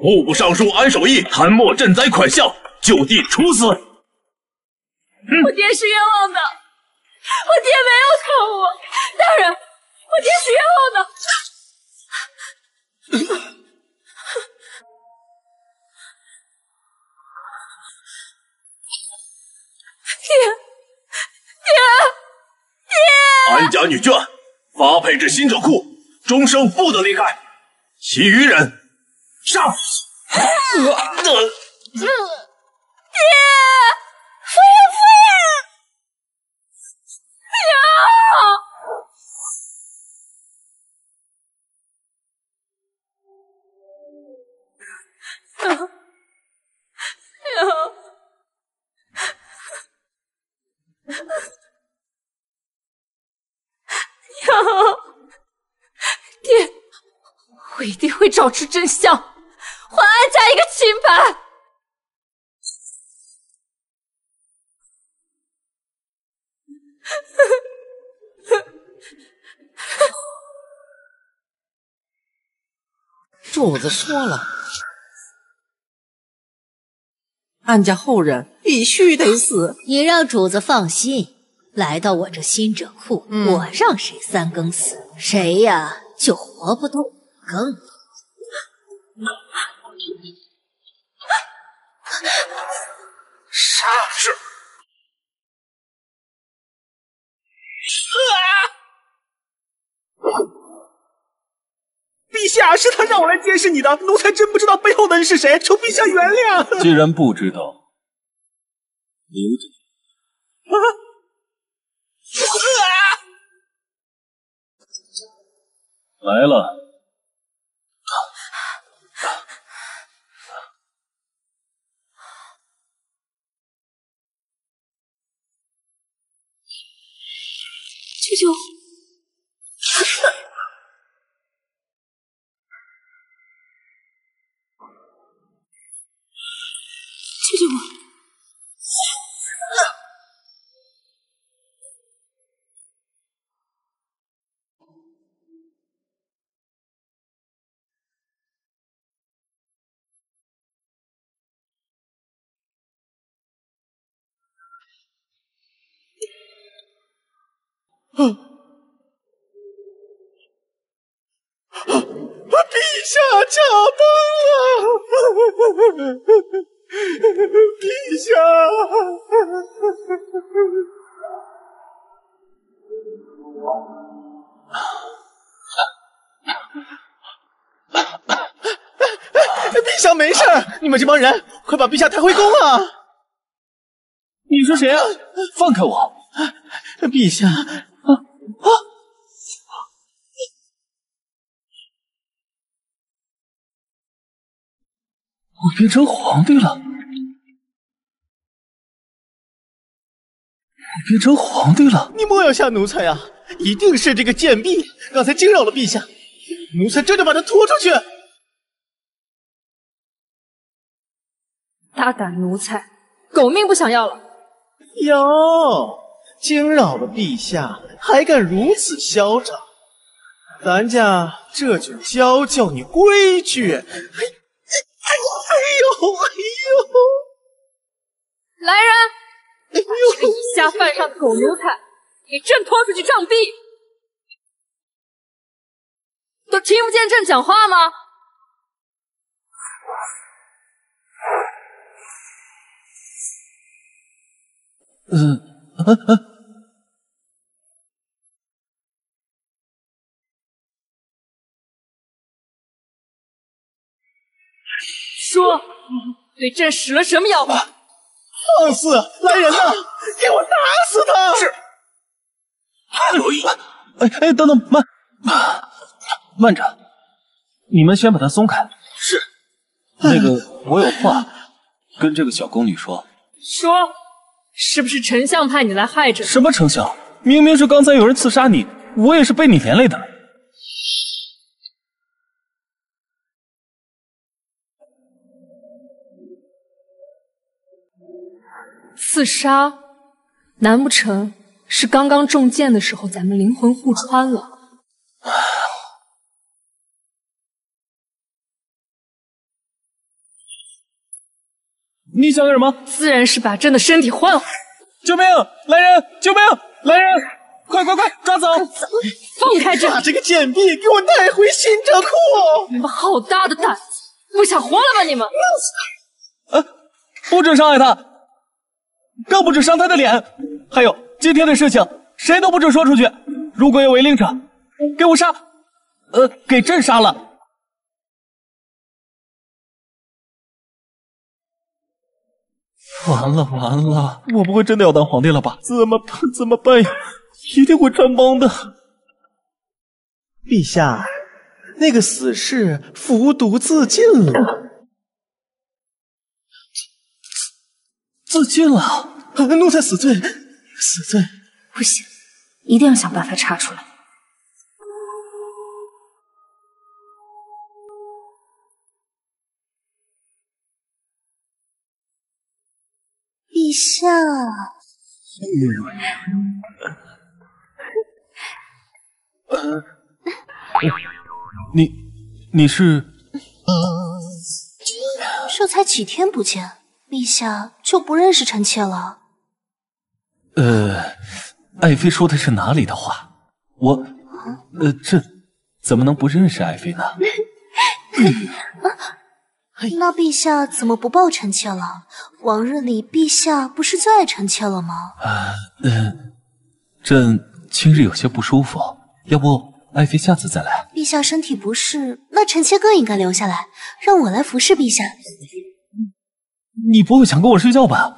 户部尚书安守义贪墨赈灾款项，就地处死。 我爹是冤枉的，我爹没有错误，大人，我爹是冤枉的。 安家女眷发配至新者库，终生不得离开。其余人上。 爹，夫人，爹，我一定会找出真相，还安家一个清白。 主子说了，安家后人必须得死。 你让主子放心，来到我这新者库，我让谁三更死，谁呀就活不动更。 是。 陛下，是他让我来监视你的，奴才真不知道背后的人是谁，求陛下原谅。 既然不知道，留着。来了。 舅舅。救救我！ 陛下驾崩了！陛下！陛下没事，你们这帮人快把陛下抬回宫啊！ 你是谁啊？放开我！ 陛下， 我变成皇帝了！我变成皇帝了！ 你莫要吓奴才啊！一定是这个贱婢刚才惊扰了陛下，奴才这就把他拖出去！ 大胆奴才，狗命不想要了！ 哟，惊扰了陛下，还敢如此嚣张？咱家这就教你规矩！哎呦！ 来人，把这个以下犯上的狗奴才给朕拖出去杖毙！都听不见朕讲话吗？说，对朕使了什么妖法？ 放肆！来人呐，给我打死他！ 是。刘毅，等等，慢着，你们先把他松开。 是。 那个，我有话跟这个小宫女说。 说，是不是丞相派你来害朕？ 什么丞相？明明是刚才有人刺杀你，我也是被你连累的。 刺杀？难不成是刚刚中箭的时候咱们灵魂互穿了？ 你想干什么？ 自然是把朕的身体换回来。 救命！来人！救命！来人！快抓走！ 放开朕！ 把这个贱婢给我带回新者库！ 你们好大的胆子，不想活了吧你们？ 不准伤害他，更不准伤他的脸。还有今天的事情，谁都不准说出去。如果有违令者，给我杀！给朕杀了！完了，我不会真的要当皇帝了吧？怎么办呀？一定会穿帮的。 陛下，那个死士服毒自尽了。 自尽了？ 奴才死罪！ 不行，一定要想办法查出来。 陛下， 你是？ 这才几天不见，陛下就不认识臣妾了？ 爱妃说的是哪里的话？朕怎么能不认识爱妃呢？ 那陛下怎么不抱臣妾了？往日里陛下不是最爱臣妾了吗？ 朕今日有些不舒服，要不爱妃下次再来？ 陛下身体不适，那臣妾更应该留下来，让我来服侍陛下。 你不会想跟我睡觉吧？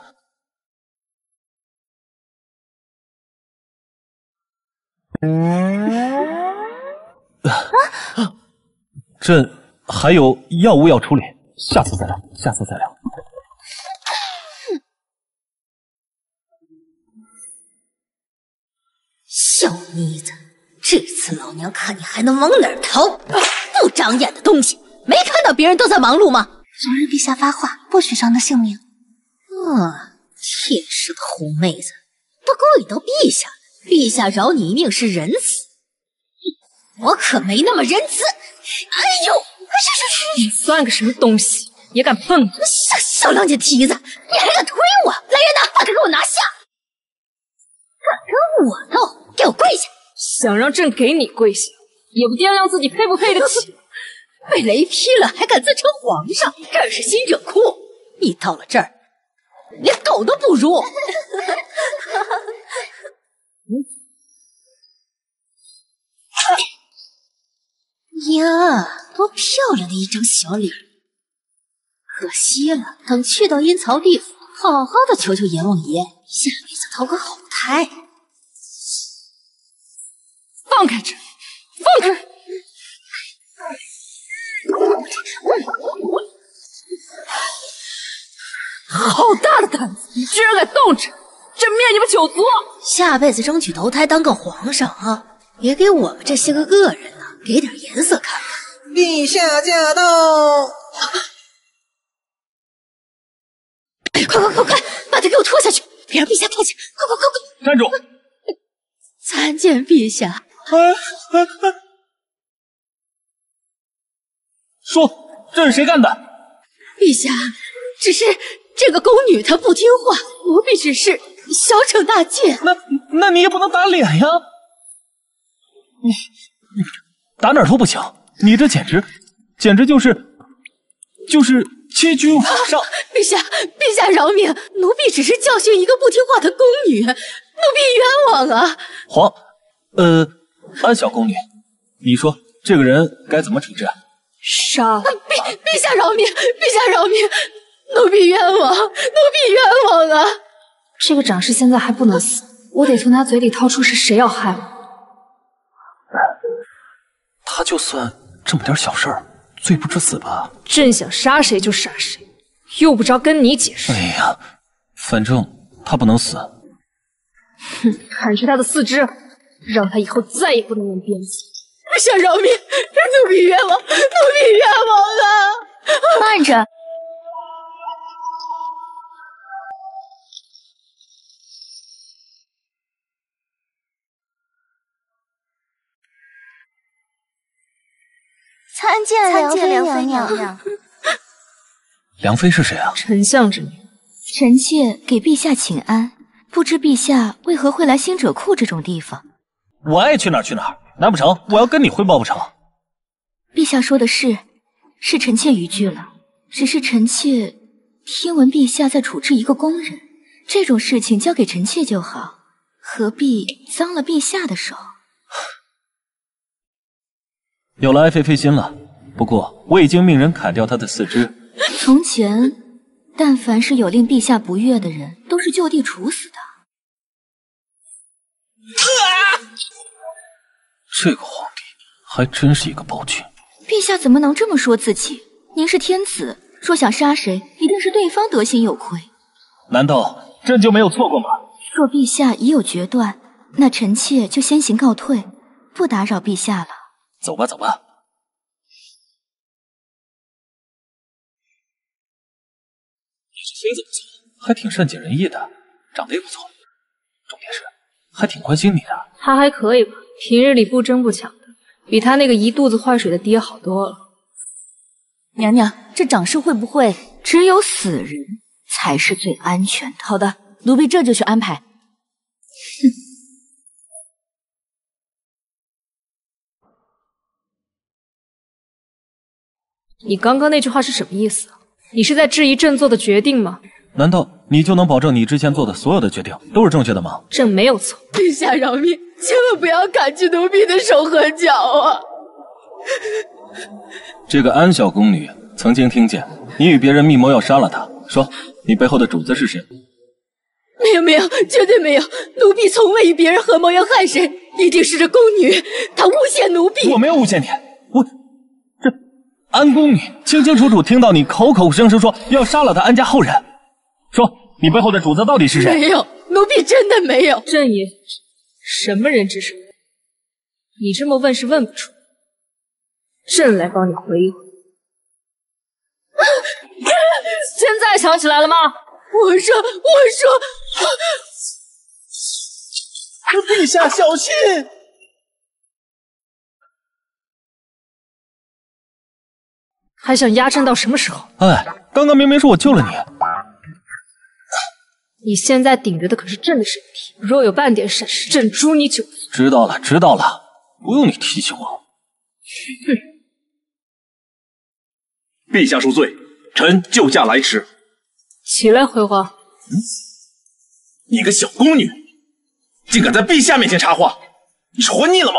朕还有药物要处理，下次再聊。 小妮子，这次老娘看你还能往哪儿逃！不长眼的东西，没看到别人都在忙碌吗？昨日陛下发话，不许伤他性命。天生的红妹子，都勾引到陛下，陛下饶你一命是仁慈，我可没那么仁慈。哎呦， 你算个什么东西，也敢碰我！ 小良家蹄子，你还敢推我！来人呐，把他给我拿下！敢跟我斗，给我跪下！ 想让朕给你跪下，也不掂量自己配不配得起。 被雷劈了还敢自称皇上，这是新者库，你到了这儿连狗都不如。呀，多漂亮的一张小脸！可惜了，等去到阴曹地府，好好的求求阎王爷，下辈子投个好胎。 放开朕，放开！好大的胆子，你居然敢动朕！朕灭你们九族！ 下辈子争取投胎当个皇上啊！也给我们这些个恶人呢，给点颜色看看。 陛下驾到！ 快，把他给我拖下去，别让陛下看见！快！ 站住！ 参见陛下。 说这是谁干的？ 陛下，只是这个宫女她不听话，奴婢只是小惩大戒。 那你也不能打脸呀！你打哪儿都不行，你这简直就是欺君罔上！ 陛下饶命！奴婢只是教训一个不听话的宫女，奴婢冤枉啊！ 安小宫女，你说这个人该怎么处置？ 杀了！ 陛下饶命！陛下饶命！奴婢冤枉啊！ 这个长氏现在还不能死，我得从他嘴里掏出是谁要害我。 他就算这么点小事儿，罪不至死吧？ 朕想杀谁就杀谁，用不着跟你解释。 哎呀，反正他不能死。 哼，砍去他的四肢，让他以后再也不能用鞭子。 陛下饶命！奴婢冤枉啊！ 慢着。 参见梁妃娘娘。 梁妃是谁啊？ 丞相之女， 臣妾给陛下请安，不知陛下为何会来星者库这种地方？ 我爱去哪儿去哪儿，难不成我要跟你汇报不成？ 陛下说的是臣妾逾矩了。只是臣妾听闻陛下在处置一个宫人，这种事情交给臣妾就好，何必脏了陛下的手？ 有了爱妃妃心了，不过我已经命人砍掉她的四肢。 从前，但凡是有令陛下不悦的人，都是就地处死的。 这个皇帝还真是一个暴君。 陛下怎么能这么说自己？您是天子，若想杀谁，一定是对方德行有亏。 难道朕就没有错过吗？ 若陛下已有决断，那臣妾就先行告退，不打扰陛下了。 走吧，走吧。你这妃子不错，还挺善解人意的，长得也不错，重点是还挺关心你的。 他还可以吧，平日里不争不抢的，比他那个一肚子坏水的爹好多了。 娘娘，这掌事会不会只有死人才是最安全的？好的，奴婢这就去安排。 你刚刚那句话是什么意思？你是在质疑朕做的决定吗？ 难道你就能保证你之前做的所有的决定都是正确的吗？ 朕没有错。 陛下饶命，千万不要砍去奴婢的手和脚啊！ 这个安小宫女曾经听见你与别人密谋要杀了她，说你背后的主子是谁？ 没有，绝对没有！奴婢从未与别人合谋要害谁，一定是这宫女，她诬陷奴婢。 我没有诬陷你，这安宫女清清楚楚听到你口口声声说要杀了她安家后人，说你背后的主子到底是谁？ 没有，奴婢真的没有。 朕也什么人指使你这么问是问不出，朕来帮你回一回。现在想起来了吗？ 我说， 陛下小心！ 还想压朕到什么时候？ 哎，刚刚明明是我救了你。 你现在顶着的可是朕的身体，若有半点闪失，朕诛你9族。 知道了，不用你提醒我。 陛下恕罪，臣救驾来迟。 起来，回皇。 你个小宫女，竟敢在陛下面前插话，你是活腻了吗？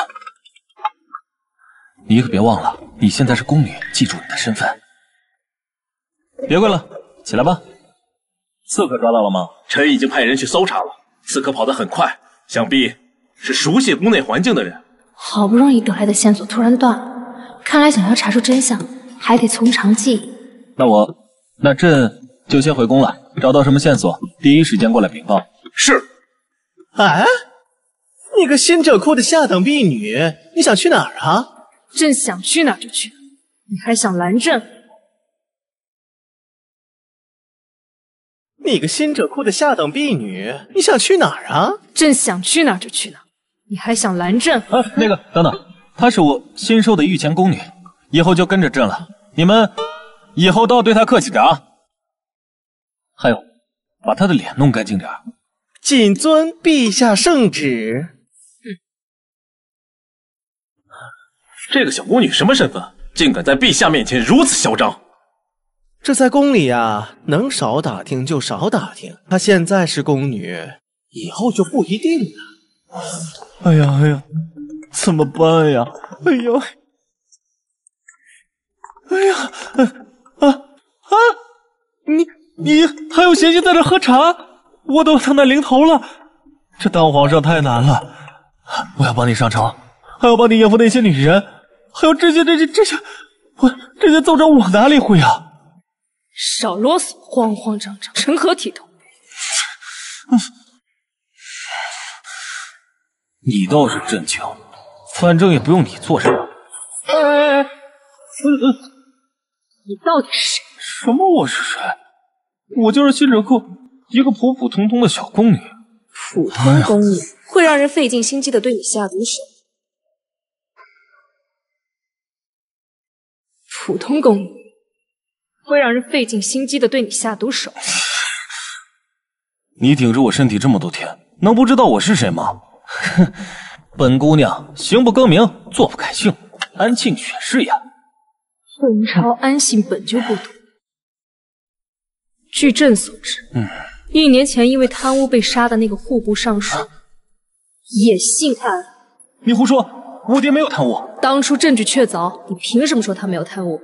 你可别忘了，你现在是宫女，记住你的身份。别跪了，起来吧。刺客抓到了吗？ 臣已经派人去搜查了，刺客跑得很快，想必是熟悉宫内环境的人。 好不容易得来的线索突然断了，看来想要查出真相，还得从长计议。 那朕就先回宫了，找到什么线索，第一时间过来禀报。 是。 哎，你个新者库的下等婢女，你想去哪儿啊？ 朕想去哪儿就去哪儿，你还想拦朕？ 你个新者库的下等婢女，你想去哪儿啊？ 朕想去哪儿就去哪儿，你还想拦朕？ 那个，等等，她是我新收的御前宫女，以后就跟着朕了。你们以后都要对她客气点啊。还有，把她的脸弄干净点。 谨遵陛下圣旨。 这个小宫女什么身份？竟敢在陛下面前如此嚣张！ 这在宫里呀，能少打听就少打听。她现在是宫女，以后就不一定了。 哎呀，怎么办呀？你还有闲心在这喝茶？我都当那零头了，这当皇上太难了。我要帮你上朝，还要帮你应付那些女人，还有这些奏章我哪里会啊？ 少啰嗦，慌慌张张，成何体统？ 你倒是镇静，反正也不用你做什么。 你到底是谁？ 什么我是谁？我就是新者库一个普普通通的小宫女。 普通宫女会让人费尽心机的对你下毒手。普通宫女会让人费尽心机的对你下毒手。 你顶着我身体这么多天，能不知道我是谁吗？哼，本姑娘行不更名，坐不改姓，安庆雪氏呀。 本朝安姓本就不多。据朕所知，1年前因为贪污被杀的那个户部尚书，也姓安。 你胡说，我爹没有贪污。 当初证据确凿，你凭什么说他没有贪污？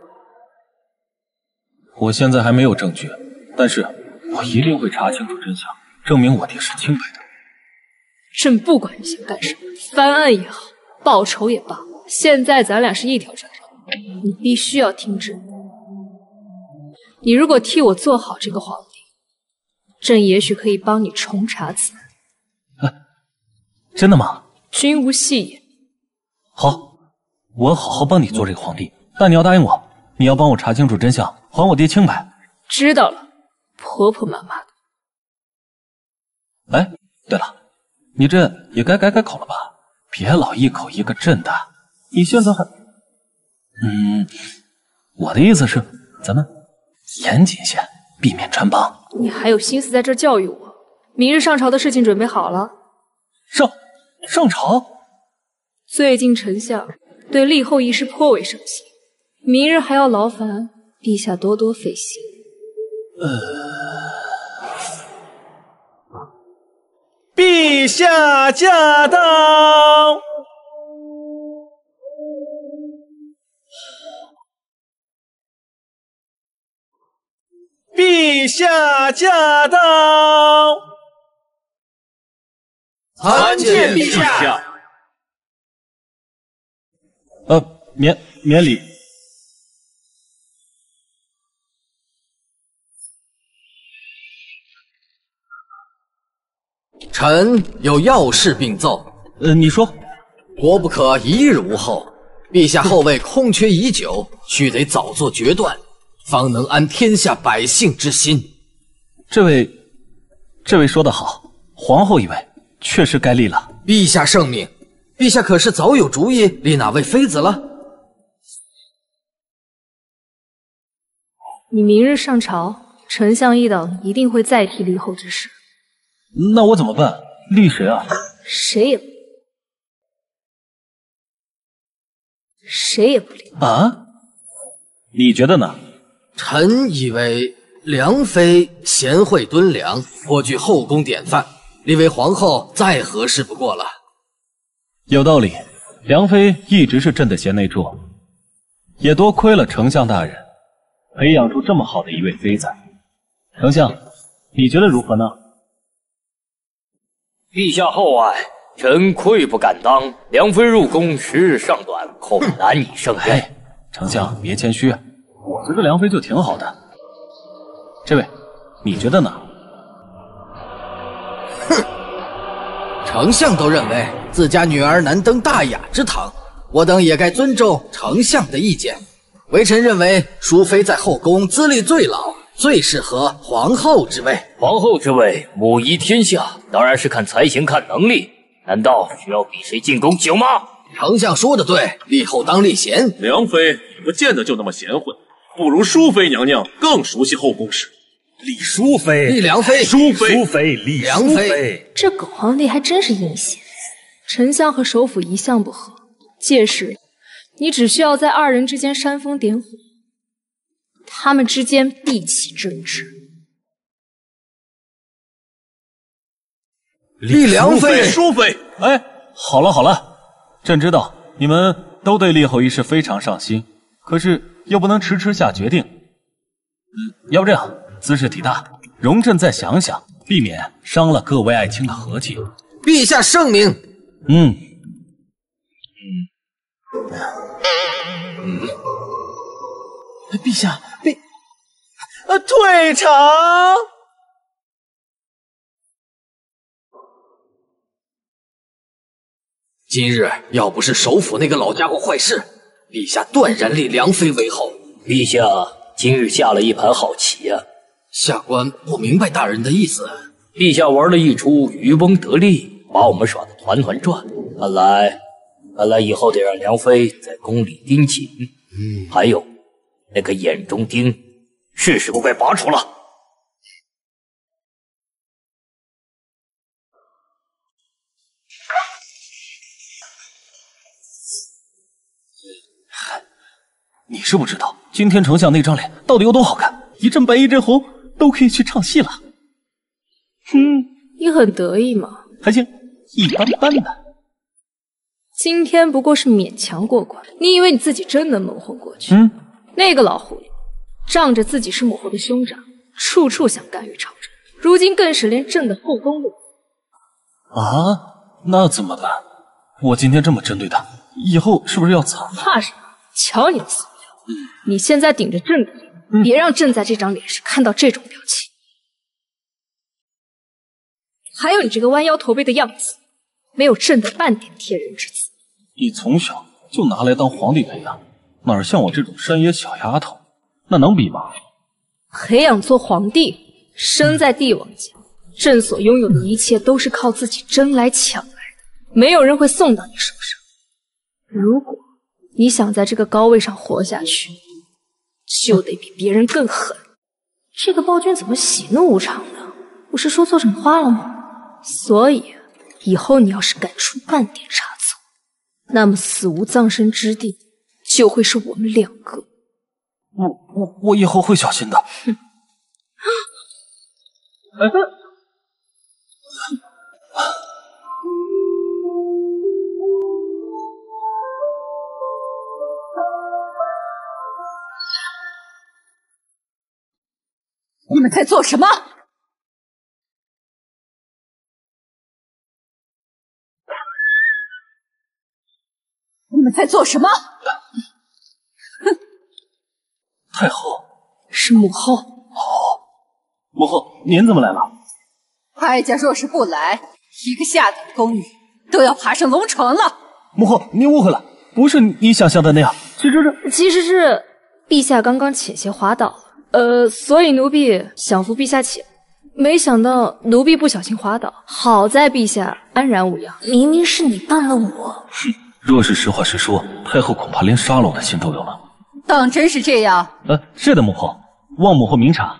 我现在还没有证据，但是我一定会查清楚真相，证明我爹是清白的。 朕不管你想干什么，翻案也好，报仇也罢，现在咱俩是一条船上，你必须要听朕。你如果替我做好这个皇帝，朕也许可以帮你重查此案。 真的吗？ 君无戏言。 好，我好好帮你做这个皇帝，但你要答应我，你要帮我查清楚真相，还我爹清白。 知道了，婆婆妈妈的。 哎，对了，你这也该改改口了吧？别老一口一个朕的，你现在还……我的意思是，咱们严谨些，避免穿帮。 你还有心思在这教育我？明日上朝的事情准备好了？ 上朝？ 最近丞相对立后一事颇为上心，明日还要劳烦陛下多多费心。 陛下驾到！陛下驾到！ 参见陛下。 免礼。 臣有要事禀奏。 你说。 国不可一日无后，陛下后位空缺已久，须得早做决断，方能安天下百姓之心。 这位说得好，皇后一位确实该立了。 陛下圣明，陛下可是早有主意立哪位妃子了？ 你明日上朝，丞相一党一定会再提立后之事。 那我怎么办？立谁啊？ 谁也不立啊？你觉得呢？ 臣以为梁妃贤惠敦良，颇具后宫典范，立为皇后再合适不过了。 有道理，梁妃一直是朕的贤内助，也多亏了丞相大人培养出这么好的一位妃子。丞相，你觉得如何呢？ 陛下厚爱，臣愧不敢当。梁妃入宫时日尚短，恐难以胜任。 丞相别谦虚，我觉得梁妃就挺好的。这位，你觉得呢？ 哼，丞相都认为自家女儿难登大雅之堂，我等也该尊重丞相的意见。微臣认为淑妃在后宫资历最老，最适合皇后之位。 皇后之位，母仪天下，当然是看才行、看能力。难道需要比谁进宫久吗？ 丞相说的对，立后当立贤。 梁妃也不见得就那么贤惠，不如淑妃娘娘更熟悉后宫事。 立淑妃， 立梁妃， 淑妃，立梁妃。 这狗皇帝还真是阴险。丞相和首辅一向不和，届时你只需要在二人之间煽风点火，他们之间必起争执。 立梁妃， 淑妃。 哎，好了，朕知道你们都对立后一事非常上心，可是又不能迟迟下决定。要不这样，兹事体大，容朕再想想，避免伤了各位爱卿的和气。 陛下圣明。 陛下，退场。 今日要不是首辅那个老家伙坏事，陛下断然立梁妃为后。 陛下今日下了一盘好棋呀。 下官不明白大人的意思。 陛下玩了一出渔翁得利，把我们耍得团团转。看来以后得让梁妃在宫里盯紧。还有那个眼中钉，是时候该拔除了。 是不知道，今天丞相那张脸到底有多好看，一阵白一阵红，都可以去唱戏了。 你很得意吗？ 还行，一般般的。 今天不过是勉强过关，你以为你自己真能蒙混过去？那个老狐狸，仗着自己是母后的兄长，处处想干预朝政，如今更是连朕的后宫都…… 啊，那怎么办？我今天这么针对他，以后是不是要惨？ 怕什么？瞧你的死样！你现在顶着朕的脸，别让朕在这张脸上看到这种表情。还有你这个弯腰驼背的样子，没有朕的半点贴人之词。 你从小就拿来当皇帝培养，哪像我这种山野小丫头，那能比吗？ 培养做皇帝，生在帝王家，朕所拥有的一切都是靠自己争来抢来的，没有人会送到你手上。如果你想在这个高位上活下去，就得比别人更狠。这个暴君怎么喜怒无常的？我是说错什么话了吗？所以以后你要是敢出半点差错，那么死无葬身之地就会是我们两个。 我以后会小心的。 你们在做什么？你们在做什么？ 太后， 是母后。 母后，您怎么来了？ 哀家若是不来，一个下等宫女都要爬上龙床了。 母后，您误会了，不是你想象的那样， 其实是陛下刚刚险些滑倒了，所以奴婢想扶陛下起来，没想到奴婢不小心滑倒，好在陛下安然无恙。 明明是你办了我。 若是实话实说，太后恐怕连杀了我的心都有了。 当真是这样？ 是的，母后，望母后明察。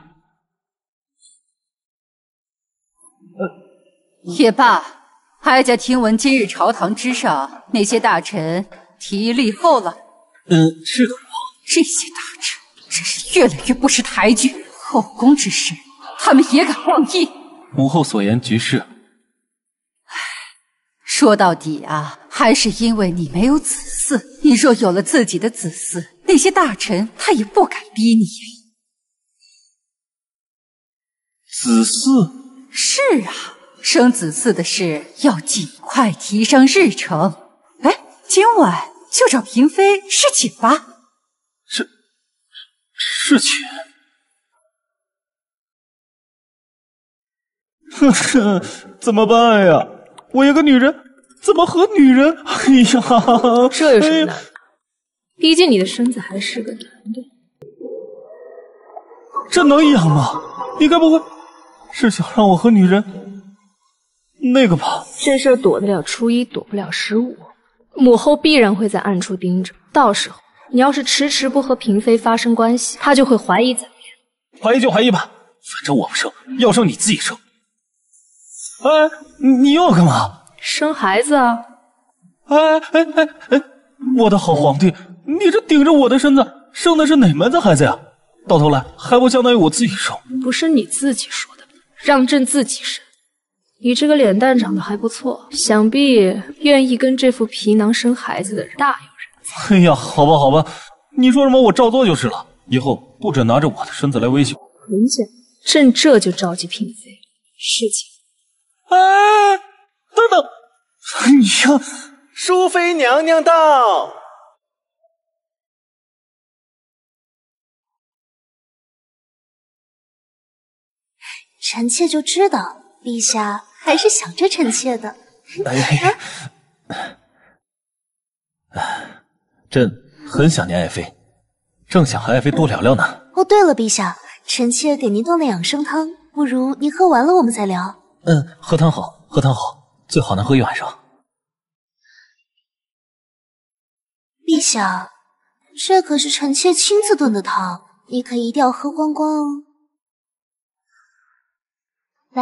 也罢，哀家听闻今日朝堂之上那些大臣提议立后了。 是的，母后。 这些大臣真是越来越不识抬举，后宫之事他们也敢妄议。 母后所言极是。 说到底啊，还是因为你没有子嗣。你若有了自己的子嗣，那些大臣他也不敢逼你。 子嗣？ 是啊，生子嗣的事要尽快提上日程。哎，今晚就找嫔妃侍寝吧。 侍寝？怎么办呀？我一个女人怎么和女人？哎呀， 这有什么难的？毕竟你的身子还是个男的。 这能一样吗？你该不会是想让我和女人那个吧？ 这事儿躲得了初一，躲不了15。母后必然会在暗处盯着，到时候你要是迟迟不和嫔妃发生关系，她就会怀疑咱们俩。 怀疑就怀疑吧，反正我不生，要生你自己生。你又要干嘛？ 生孩子啊！ 我的好皇帝，你这顶着我的身子生的是哪门子孩子呀？到头来还不相当于我自己生？不是你自己说的吗？让朕自己生。你这个脸蛋长得还不错，想必愿意跟这副皮囊生孩子的人大有人在。 哎呀，好吧好吧，你说什么我照做就是了，以后不准拿着我的身子来威胁我。 很简单，朕这就召集嫔妃。事情。 等等，你呀， 淑妃娘娘到。 臣妾就知道，陛下还是想着臣妾的。 朕很想念爱妃，正想和爱妃多聊聊呢。 哦，对了，陛下，臣妾给您炖了养生汤，不如您喝完了我们再聊。 喝汤好，喝汤好，最好能喝一晚上。 陛下，这可是臣妾亲自炖的汤，你可一定要喝光光哦。来，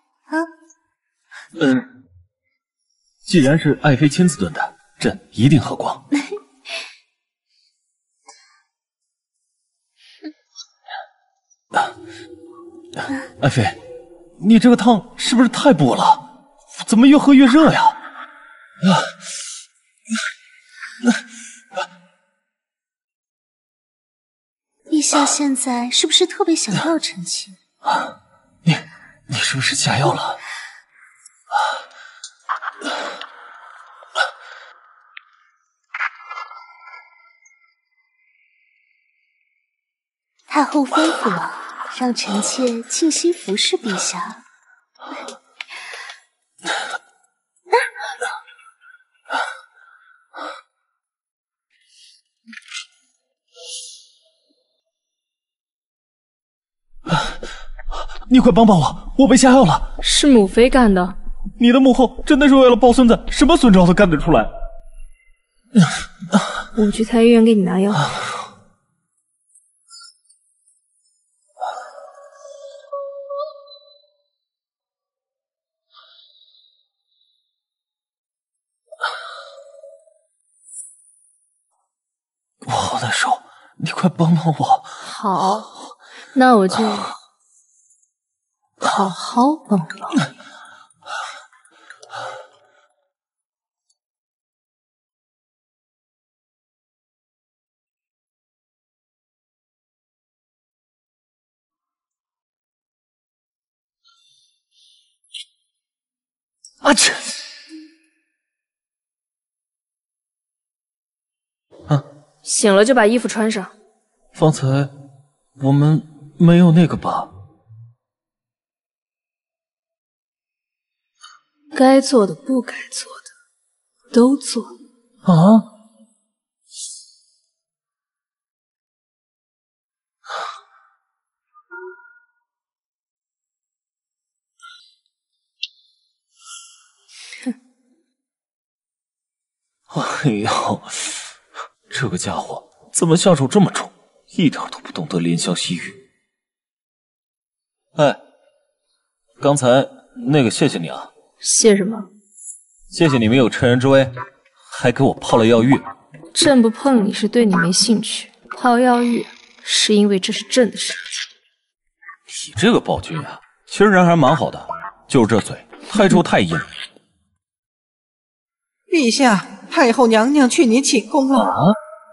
既然是爱妃亲自炖的，朕一定喝光。 爱妃，你这个汤是不是太补了？怎么越喝越热呀？ 陛下现在是不是特别想要臣妾？ 你是不是下药了？ 太后吩咐了，让臣妾静心服侍陛下。 你快帮帮我，我被下药了！ 是母妃干的。 你的母后真的是为了抱孙子，什么损招都干得出来。 我去太医院给你拿药。 我好难受，你快帮帮我。 好，那我就好好帮帮你。 啊切！ 醒了就把衣服穿上。 方才我们没有那个吧？ 该做的不该做的都做了。 啊？哎呦，这个家伙怎么下手这么重，一点都不懂得怜香惜玉。哎，刚才那个谢谢你啊。 谢什么？ 谢谢你没有趁人之危，还给我泡了药浴。 朕不碰你是对你没兴趣，泡药浴是因为这是朕的身体。 你这个暴君啊，其实人还蛮好的，就是这嘴太臭太硬。 陛下，太后娘娘去你寝宫了。 啊？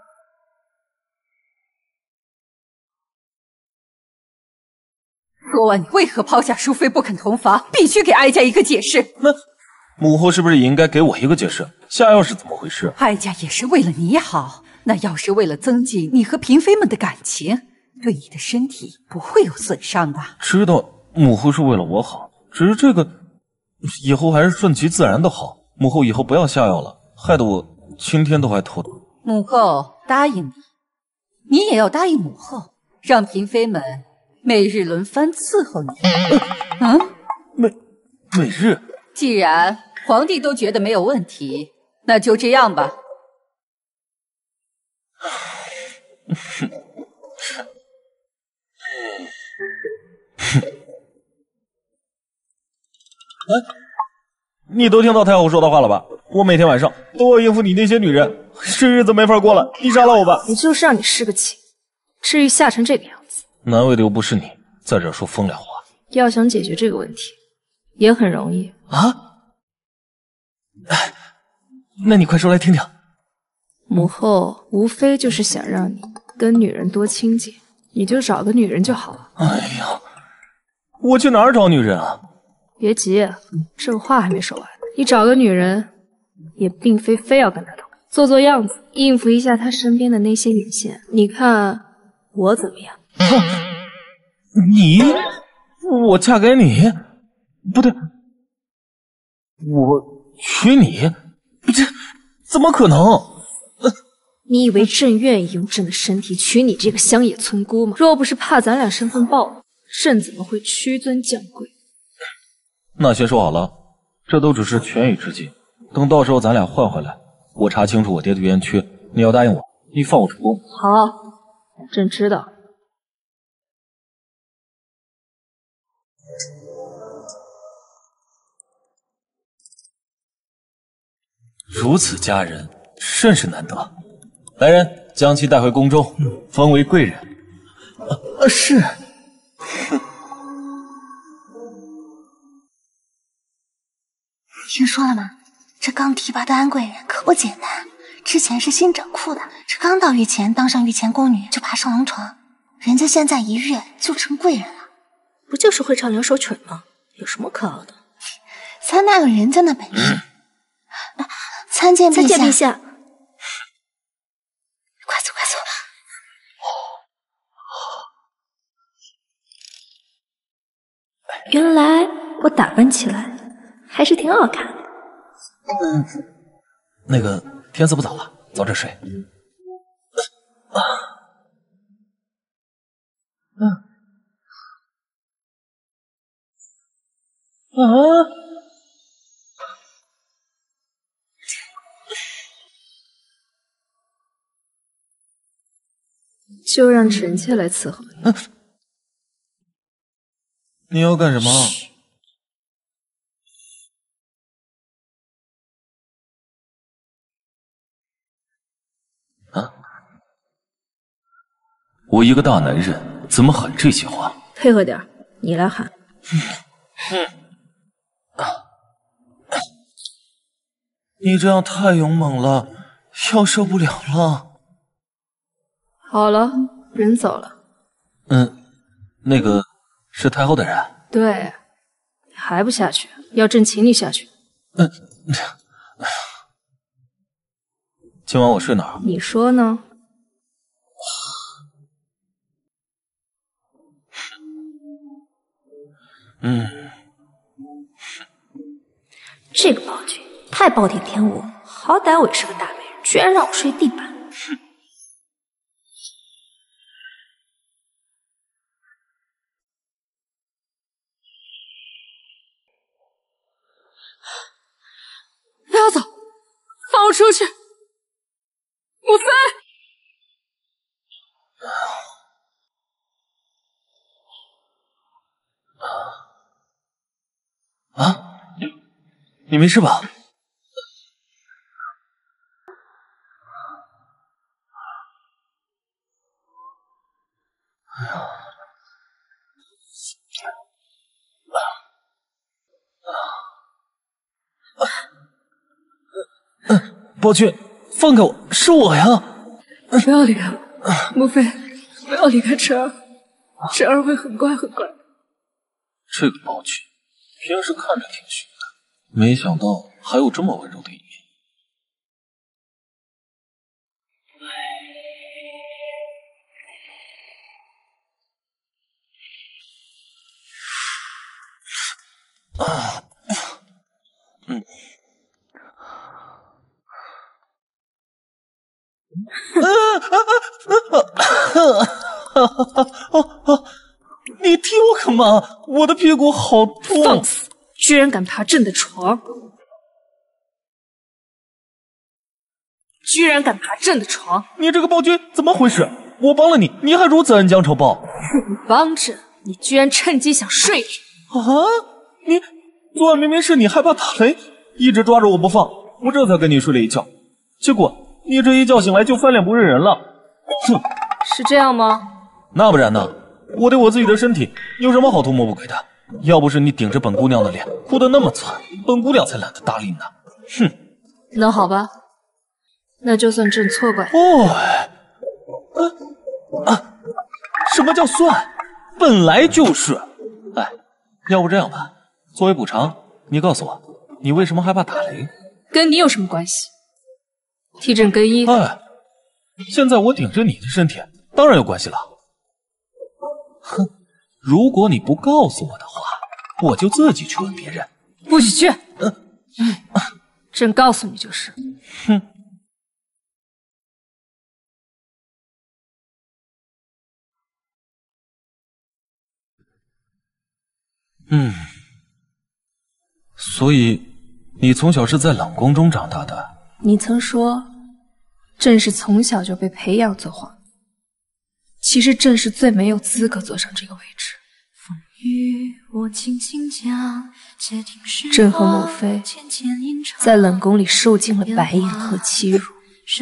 昨晚你为何抛下淑妃不肯同房？必须给哀家一个解释。 那母后是不是也应该给我一个解释？下药是怎么回事？ 哀家也是为了你好，那要是为了增进你和嫔妃们的感情，对你的身体不会有损伤的。 知道母后是为了我好，只是这个以后还是顺其自然的好。母后以后不要下药了，害得我今天都还头疼。 母后答应你，你也要答应母后，让嫔妃们每日轮番伺候你。 每日？ 既然皇帝都觉得没有问题，那就这样吧。 你都听到太后说的话了吧？我每天晚上都要应付你那些女人，这日子没法过了。你杀了我吧！ 我就是让你失个情，至于吓成这个样子， 难为的又不是你，在这说风凉话。 要想解决这个问题，也很容易啊。那你快说来听听。 母后无非就是想让你跟女人多亲近，你就找个女人就好了。 哎呀，我去哪儿找女人啊？ 别急，这话还没说完。你找个女人，也并非要跟她同，做做样子，应付一下她身边的那些眼线。你看我怎么样？ 我嫁给你？不对，我娶你？这怎么可能？ 你以为朕愿意用朕的身体娶你这个乡野村姑吗？若不是怕咱俩身份暴露，朕怎么会屈尊降贵？ 那先说好了，这都只是权宜之计。等到时候咱俩换回来，我查清楚我爹的冤屈，你要答应我，你放我出宫。 好，朕知道。 如此佳人，甚是难得。来人，将其带回宫中，封为贵人。是。 听说了吗？这刚提拔的安贵人可不简单，之前是新整库的，这刚到御前当上御前宫女就爬上龙床，人家现在1月就成贵人了。 不就是会唱2首曲吗？有什么可傲的？ 咱那个人家的本事。参见陛下。 参见陛下。 快走快走。 原来我打扮起来还是挺好看的。 那个天色不早了，早点睡。 就让臣妾来伺候你。 你要干什么？啊！我一个大男人怎么喊这些话？ 配合点，你来喊。 你这样太勇猛了，要受不了了。 好了，人走了。 那个是太后的人。 对，你还不下去？要朕请你下去。 今晚我睡哪儿？ 你说呢？ 这个暴君太暴殄天物，好歹我也是个大美人，居然让我睡地板。 不要走，放我出去！母妃！ 啊，你没事吧？暴君，放开我，是我呀！ 不要离开我，母妃，不要离开晨儿，晨儿会很乖很乖。 这个暴君，平时看着挺凶的，没想到还有这么温柔的一面。你踢我干嘛？我的屁股好痛！ 放肆！居然敢爬朕的床！居然敢爬朕的床！ 你这个暴君怎么回事？我帮了你，你还如此恩将仇报！ 你帮朕，你居然趁机想睡我！ 啊！你昨晚明明是你害怕打雷，一直抓着我不放，我这才跟你睡了一觉，结果你这一觉醒来就翻脸不认人了。哼， 是这样吗？ 那不然呢？我对我自己的身体有什么好图谋不轨的？要不是你顶着本姑娘的脸哭得那么惨，本姑娘才懒得搭理呢。哼， 那好吧，那就算朕错怪。 什么叫算？本来就是。哎，要不这样吧，作为补偿，你告诉我，你为什么害怕打雷？ 跟你有什么关系？替朕更衣。 哎，现在我顶着你的身体，当然有关系了。哼，如果你不告诉我的话，我就自己去问别人。 不许去！朕告诉你就是。 哼。所以你从小是在冷宫中长大的？ 你曾说，朕是从小就被培养做皇帝。其实朕是最没有资格坐上这个位置。朕和母妃在冷宫里受尽了白眼和欺辱。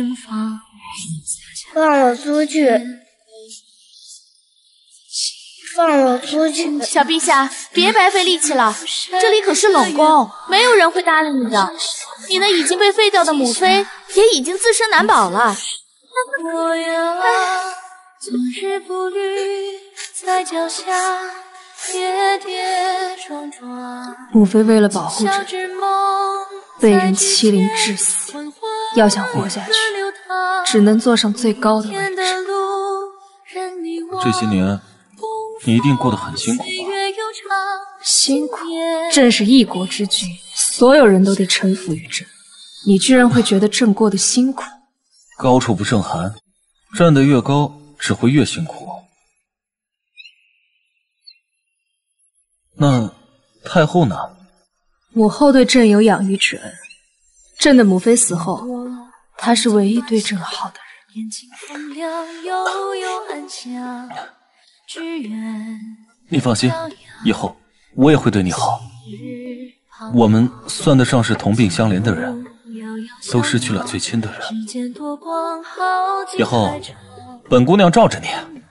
放我出去！ 放我出去！小陛下，别白费力气了，这里可是冷宫，没有人会搭理你的。你那已经被废掉的母妃也已经自身难保了。昨日步履在脚下，跌跌撞撞。 母妃为了保护着你，被人欺凌致死，要想活下去，只能坐上最高的位置。 这些年，你一定过得很辛苦吧？ 辛苦，朕是一国之君，所有人都得臣服于朕。你居然会觉得朕过得辛苦？ 高处不胜寒，站得越高，只会越辛苦。那太后呢？ 母后对朕有养育之恩，朕的母妃死后，她是唯一对朕好的人。 你放心，以后我也会对你好。我们算得上是同病相怜的人，都失去了最亲的人。以后，本姑娘罩着你。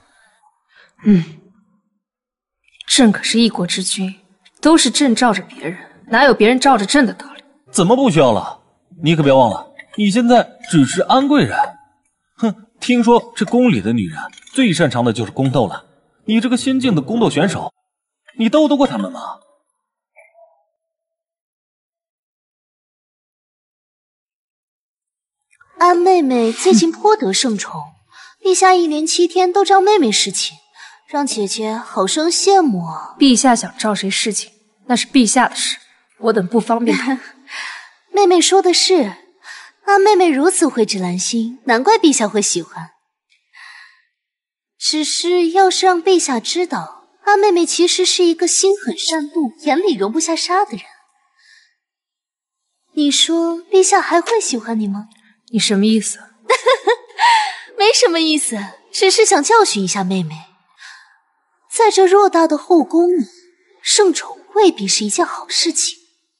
朕可是一国之君，都是朕罩着别人，哪有别人罩着朕的道理？ 怎么不需要了？你可别忘了，你现在只是安贵人。哼，听说这宫里的女人最擅长的就是宫斗了。你这个新晋的宫斗选手，你斗得过他们吗？ 安妹妹最近颇得圣宠，陛下一连7天都召妹妹侍寝，让姐姐好生羡慕啊。 陛下想召谁侍寝，那是陛下的事，我等不方便讨论。 妹妹说的是，安妹妹如此蕙质兰心，难怪陛下会喜欢。只是要是让陛下知道，安妹妹其实是一个心狠善妒、眼里容不下沙的人，你说陛下还会喜欢你吗？ 你什么意思？ 没什么意思，只是想教训一下妹妹。在这偌大的后宫里，圣宠未必是一件好事情。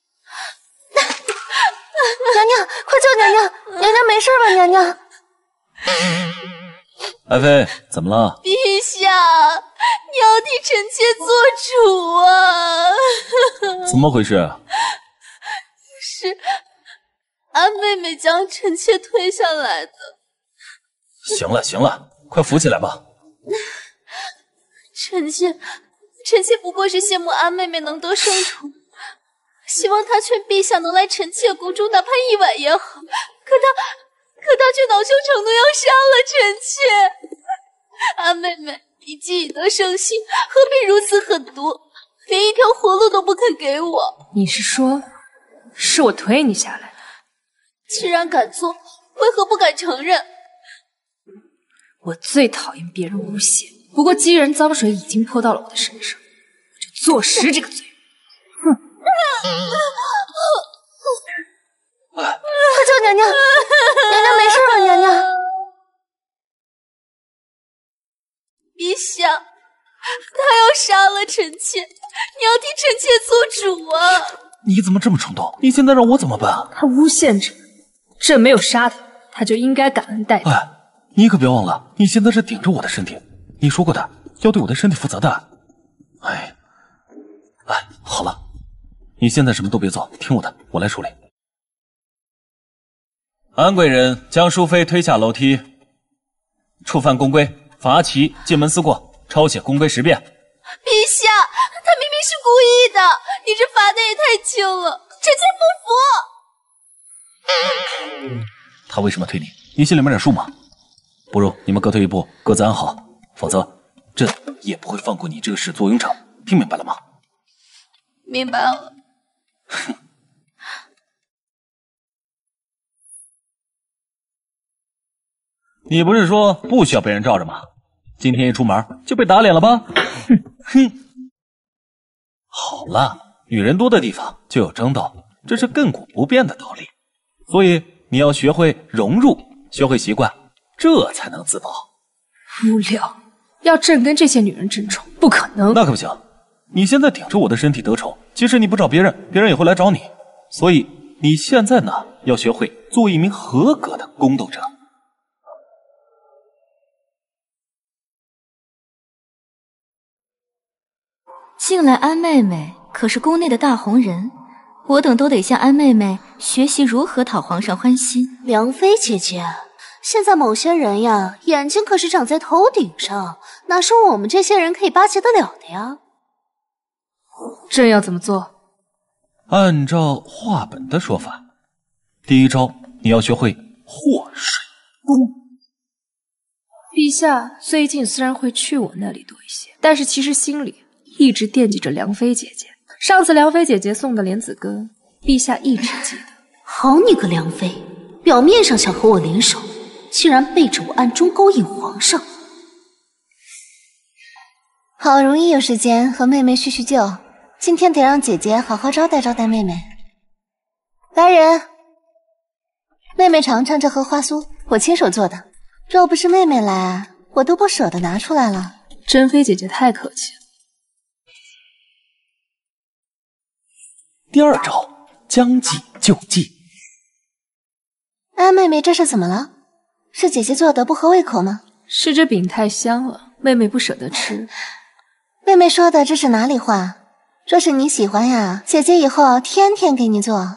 娘娘，快叫娘娘！娘娘没事吧？娘娘。 爱妃，怎么了？ 陛下，你要替臣妾做主啊！ 怎么回事？ 是安妹妹将臣妾推下来的。 行了行了，快扶起来吧。 臣妾不过是羡慕安妹妹能得圣宠，希望她劝陛下能来臣妾宫中，哪怕1晚也好。可她却恼羞成怒，要杀了臣妾。安妹妹，你既已得圣心，何必如此狠毒，连一条活路都不肯给我？ 你是说，是我推你下来的？ 既然敢做，为何不敢承认？ 我最讨厌别人诬陷，不过既然脏水已经泼到了我的身上，我就坐实这个罪。 快叫娘娘！娘娘没事吧？娘娘。 陛下，他要杀了臣妾，你要替臣妾做主啊！ 你怎么这么冲动？你现在让我怎么办？ 他诬陷朕，朕没有杀他，他就应该感恩戴德。 哎，你可别忘了，你现在是顶着我的身体，你说过的，要对我的身体负责的。哎，好了，你现在什么都别做，听我的，我来处理。安贵人将淑妃推下楼梯，触犯宫规，罚其进门思过，抄写宫规10遍。 陛下，他明明是故意的，你这罚的也太轻了，臣妾不服。 他为什么推你？你心里没点数吗？不如你们各退一步，各自安好，否则朕也不会放过你这个始作俑者，听明白了吗？ 明白了。 你不是说不需要被人罩着吗？今天一出门就被打脸了吧？哼！好了，女人多的地方就有争斗，这是亘古不变的道理。所以你要学会融入，学会习惯，这才能自保。 无聊，要朕跟这些女人争宠，不可能。 那可不行，你现在顶着我的身体得宠，即使你不找别人，别人也会来找你。所以你现在呢，要学会做一名合格的宫斗者。 近来安妹妹可是宫内的大红人，我等都得向安妹妹学习如何讨皇上欢心。 梁妃姐姐，现在某些人呀，眼睛可是长在头顶上，哪是我们这些人可以巴结得了的呀？ 朕要怎么做？ 按照话本的说法，第一招你要学会祸水功。 陛下最近虽然会去我那里多一些，但是其实心里一直惦记着梁妃姐姐。上次梁妃姐姐送的莲子羹，陛下一直记得。 好你个梁妃，表面上想和我联手，竟然背着我暗中勾引皇上。 好容易有时间和妹妹叙叙旧，今天得让姐姐好好招待招待妹妹。来人，妹妹尝尝这荷花酥，我亲手做的。若不是妹妹来，我都不舍得拿出来了。 珍妃姐姐太客气了。 第二招，将计就计。 安妹妹这是怎么了？是姐姐做的不合胃口吗？ 是这饼太香了，妹妹不舍得吃。 妹妹说的这是哪里话？若是你喜欢呀，姐姐以后天天给你做。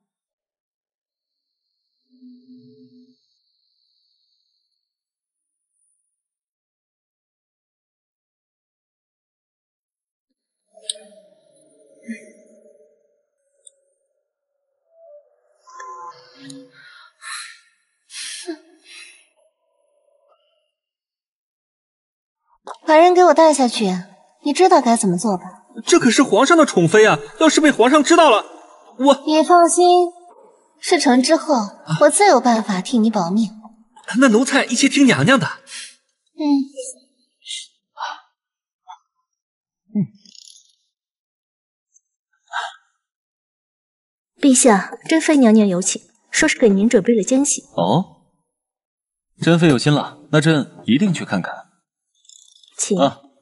把人给我带下去，你知道该怎么做吧？ 这可是皇上的宠妃啊！要是被皇上知道了， 你放心，事成之后，我自有办法替你保命。 那奴才一切听娘娘的。 陛下，珍妃娘娘有请，说是给您准备了惊喜。 哦，珍妃有心了，那朕一定去看看。 请。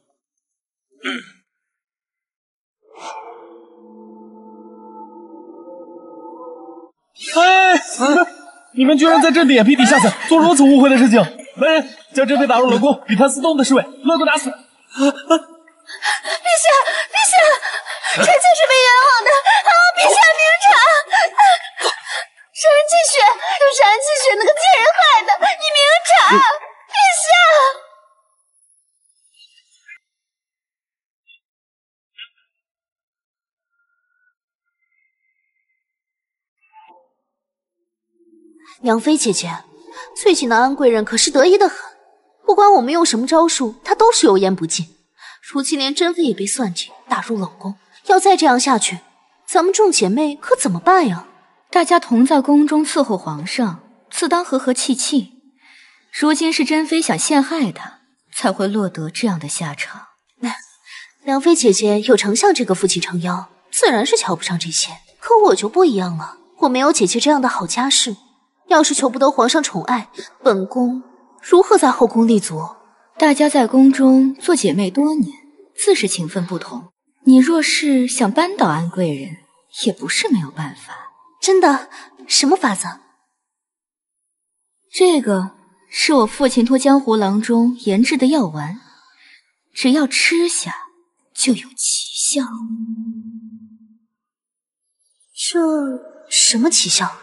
你们居然在朕的眼皮底下做如此误会的事情！来人，将珍妃打入冷宫，与她私动的侍卫乱棍打死！ 陛下，臣妾是被冤枉的，陛下明察！是安七雪，都是安七雪那个贱人害的，你明察！陛下！梁妃姐姐，最近的安贵人可是得意的很，不管我们用什么招数，她都是油盐不进。如今连珍妃也被算计，打入冷宫。要再这样下去，咱们众姐妹可怎么办呀？ 大家同在宫中伺候皇上，自当和和气气。如今是珍妃想陷害她，才会落得这样的下场。 梁妃姐姐有丞相这个父亲撑腰，自然是瞧不上这些。可我就不一样了，我没有姐姐这样的好家世。要是求不得皇上宠爱，本宫如何在后宫立足？ 大家在宫中做姐妹多年，自是情分不同。你若是想扳倒安贵人，也不是没有办法。 真的？什么法子？ 这个是我父亲托江湖郎中研制的药丸，只要吃下就有奇效。 这什么奇效？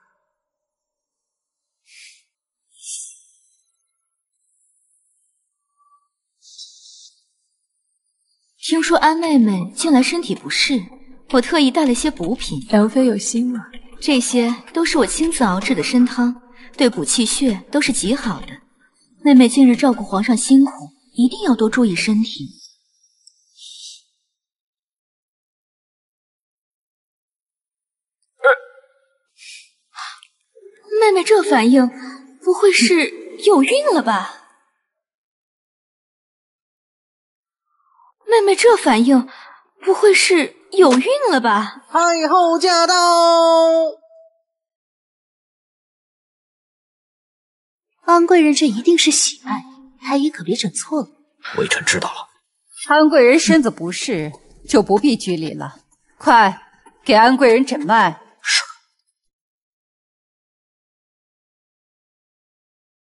听说安妹妹近来身体不适，我特意带了些补品。 梁妃有心了， 这些都是我亲自熬制的参汤，对补气血都是极好的。妹妹近日照顾皇上辛苦，一定要多注意身体。妹妹这反应，不会是有孕了吧？妹妹这反应，不会是有孕了吧？ 太后驾到！ 安贵人这一定是喜脉，太医可别诊错了。 微臣知道了。 安贵人身子不适，就不必拘礼了。快给安贵人诊脉。 是。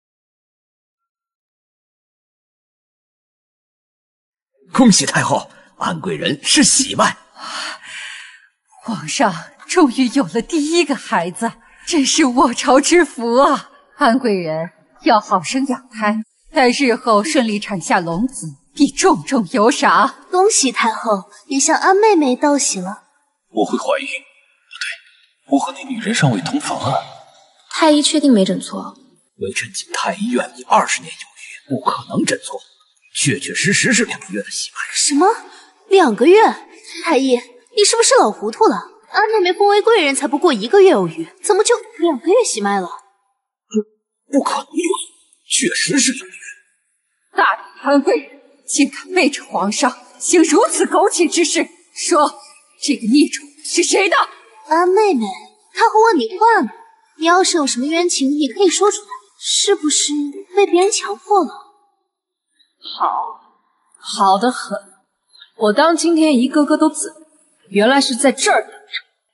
恭喜太后， 安贵人是喜脉。 皇上终于有了第一个孩子，真是我朝之福啊！安贵人要好生养胎，待日后顺利产下龙子，必重重有赏。 恭喜太后，也向安妹妹道喜了。 我会怀孕，不对，我和那女人尚未同房啊。 太医确定没诊错？ 微臣进太医院已20年有余，不可能诊错，确确实实是2个月的喜脉。 什么？2个月？太医，你是不是老糊涂了？安妹妹封为贵人才不过1个月有余，怎么就2个月喜脉了？ 不可能有错，确实是2个月。 大胆的安贵人，竟敢背着皇上行如此苟且之事！说，这个孽种是谁的？ 安妹妹，她和我拟话呢。你要是有什么冤情，你可以说出来。是不是被别人强迫了？ 好的很。我当今天一个个都紫，原来是在这儿等着。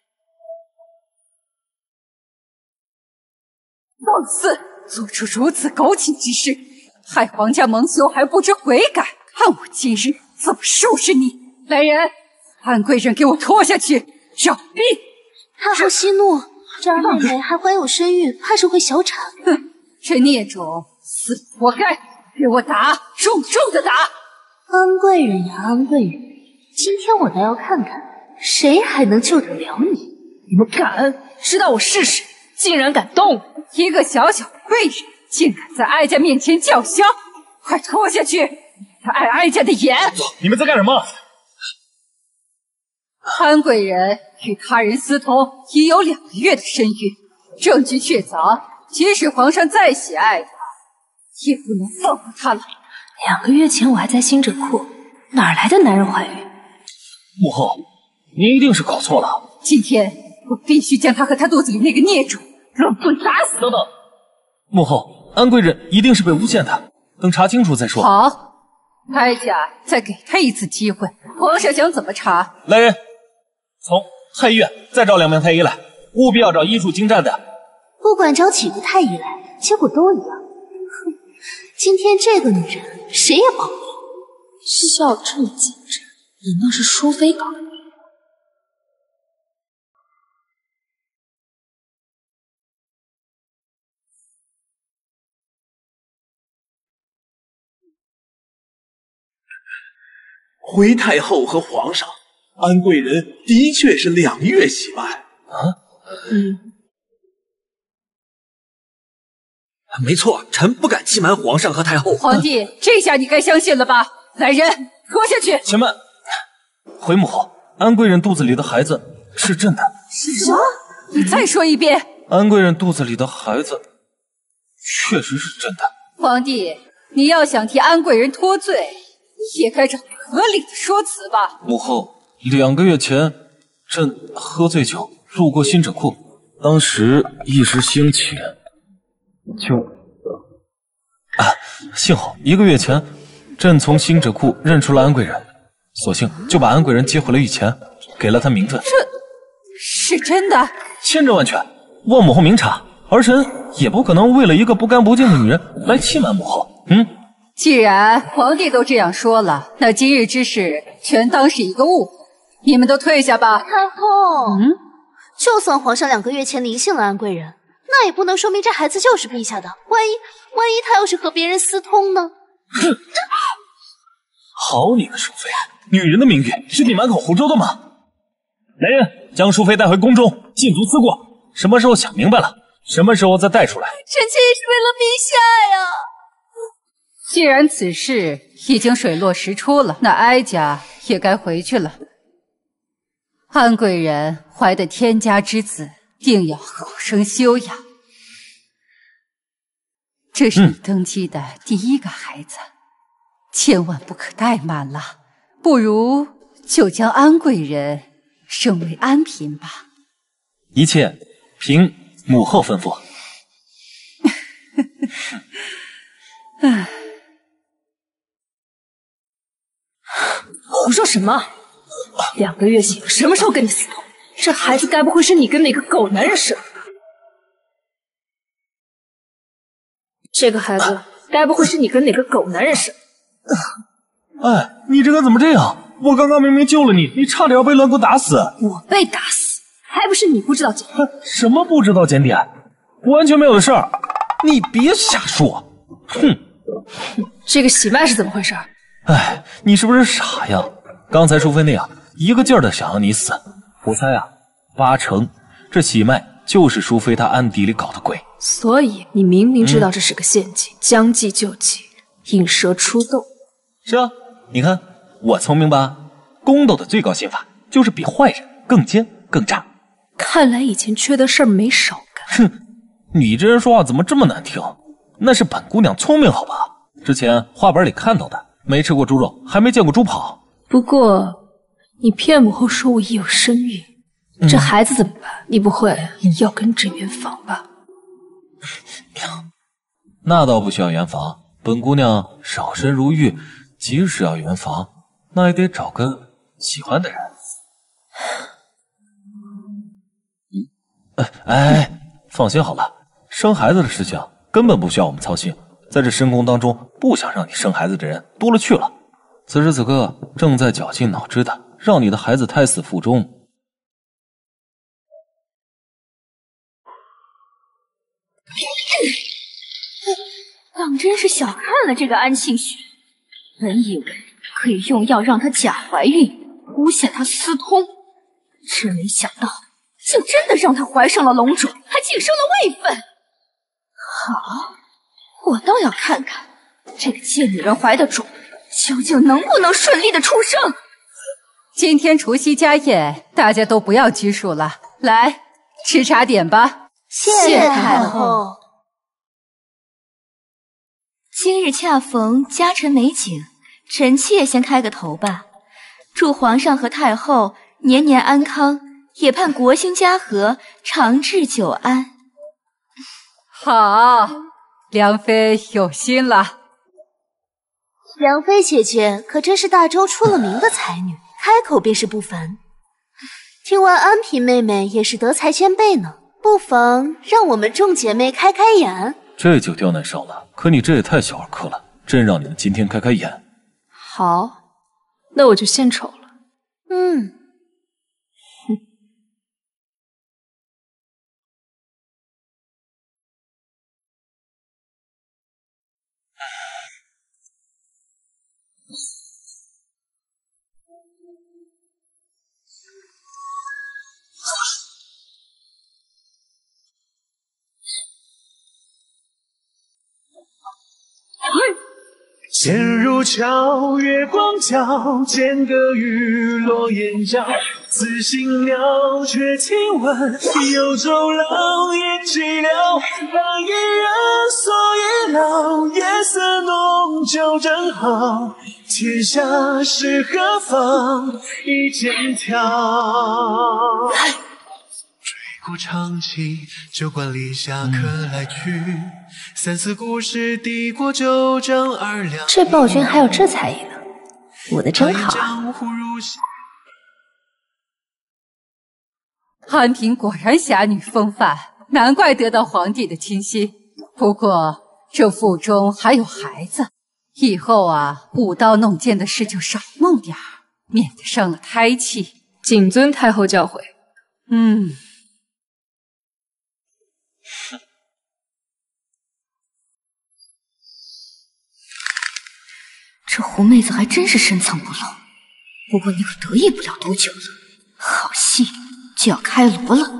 放肆，做出如此苟且之事，害皇家蒙羞还不知悔改！看我今日怎么收拾你！来人，安贵人给我拖下去，绕逼！ 太后息怒，这安妹妹还怀有身孕，怕是会小产。 哼，这孽种死活该！给我打，重重的打！ 安贵人呀，安贵人，今天我倒要看看谁还能救得了你！ 你们敢？知道我是谁？竟然敢动！ 一个小小的贵人，竟敢在哀家面前叫嚣！快拖下去，他碍哀家的眼！ 你们在干什么？ 安贵人与他人私通，已有2个月的身孕，证据确凿，即使皇上再喜爱他，也不能放过他了。 2个月前我还在星者库，哪来的男人怀孕？ 母后，您一定是搞错了。 今天我必须将他和他肚子里那个孽种乱棍打死！ 等等，母后，安贵人一定是被诬陷的，等查清楚再说。 好，哀家再给他一次机会，皇上想怎么查？ 来人，从太医院再找2名太医来，务必要找医术精湛的。 不管找几个太医来，结果都一样。哼，今天这个女人谁也保不了。 笑这么精致，难道是淑妃搞的？ 回太后和皇上，安贵人的确是2月喜脉啊。 没错，臣不敢欺瞒皇上和太后。 皇帝，这下你该相信了吧？来人，拖下去！ 且慢，回母后，安贵人肚子里的孩子是朕的。 什么？你再说一遍。 安贵人肚子里的孩子确实是朕的。 皇帝，你要想替安贵人脱罪，也该找合理的说辞吧。 母后，2个月前，朕喝醉酒路过新者库，当时一时兴起，幸好1个月前，朕从新者库认出了安贵人，索性就把安贵人接回了御前，给了她名分。 这是真的？ 千真万确，望母后明察。儿臣也不可能为了一个不干不净的女人来欺瞒母后。 既然皇帝都这样说了，那今日之事全当是一个误会，你们都退下吧。 太后，就算皇上2个月前临幸了安贵人，那也不能说明这孩子就是陛下的。万一他要是和别人私通呢？ 哼！好你个淑妃，女人的命运是你满口胡诌的吗？来人，将淑妃带回宫中，禁足思过。什么时候想明白了，什么时候再带出来。 臣妾也是为了陛下呀。 既然此事已经水落石出了，那哀家也该回去了。安贵人怀的天家之子，定要好生休养。这是你登基的第1个孩子，千万不可怠慢了。不如就将安贵人升为安嫔吧。 一切凭母后吩咐。 胡说什么？2个月前什么时候跟你私通？这孩子该不会是你跟哪个狗男人生的？这个孩子该不会是你跟哪个狗男人生的？ 哎，你这个怎么这样？ 我刚刚明明救了你，你差点要被乱棍打死。 我被打死，还不是你不知道检点？ 什么不知道检点？完全没有的事儿。你别瞎说。哼。 这个喜脉是怎么回事？ 哎，你是不是傻呀？刚才淑妃那样一个劲儿的想让你死，我猜啊，8成这喜脉就是淑妃她暗地里搞的鬼。 所以你明明知道这是个陷阱，将计就计，引蛇出洞。 是啊，你看我聪明吧？宫斗的最高刑法就是比坏人更奸更诈。 看来以前缺德事儿没少干。 哼，你这人说话怎么这么难听？那是本姑娘聪明好吧？之前话本里看到的，没吃过猪肉，还没见过猪跑。 不过你骗母后说我已有身孕，这孩子怎么办？你不会要跟着圆房吧？ 那倒不需要圆房，本姑娘守身如玉，即使要圆房，那也得找个喜欢的人。哎，放心好了，生孩子的事情根本不需要我们操心。在这深宫当中，不想让你生孩子的人多了去了。此时此刻，正在绞尽脑汁的让你的孩子胎死腹中。 当真是小看了这个安庆雪，本以为可以用药让她假怀孕，诬陷她私通，真没想到竟真的让她怀上了龙种，还晋升了位分。好，我倒要看看这个借女人怀的种究竟能不能顺利的出生。 今天除夕家宴，大家都不要拘束了，来吃茶点吧。 谢太后。今日恰逢佳辰美景，臣妾先开个头吧。祝皇上和太后年年安康，也盼国兴家和，长治久安。 好，梁妃有心了。 梁妃姐姐可真是大周出了名的才女，开口便是不凡。听闻安嫔妹妹也是德才兼备呢，不妨让我们众姐妹开开眼。 这就刁难上了，可你这也太小儿科了，真让你们今天开开眼。 好，那我就献丑了。 剑入鞘，月光皎，间隔雨落眼角。此心鸟，却听闻幽州楼也寂寥。白衣人，锁也老，夜色浓，酒正好。天下是何方？一剑挑。古长起，酒馆里下客来去，三四故事抵过九章二两。 这暴君还有这才艺呢，舞得真好。 安嫔果然侠女风范，难怪得到皇帝的倾心。不过这腹中还有孩子，以后啊，舞刀弄剑的事就少弄点儿，免得伤了胎气。 谨遵太后教诲。 这狐妹子还真是深藏不露，不过你可得意不了多久了，好戏就要开锣了。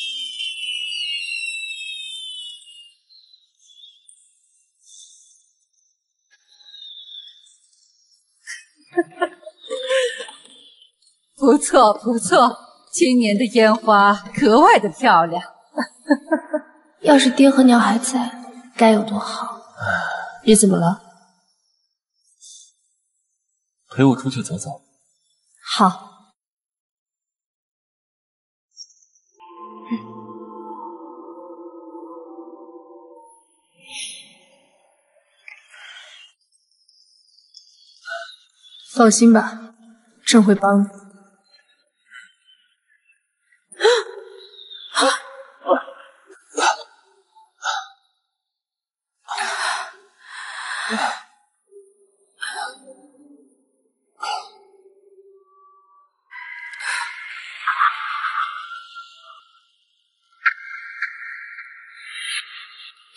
不错不错，今年的烟花格外的漂亮。 要是爹和娘还在，该有多好！你怎么了？ 陪我出去走走。 好。放心吧，朕会帮你。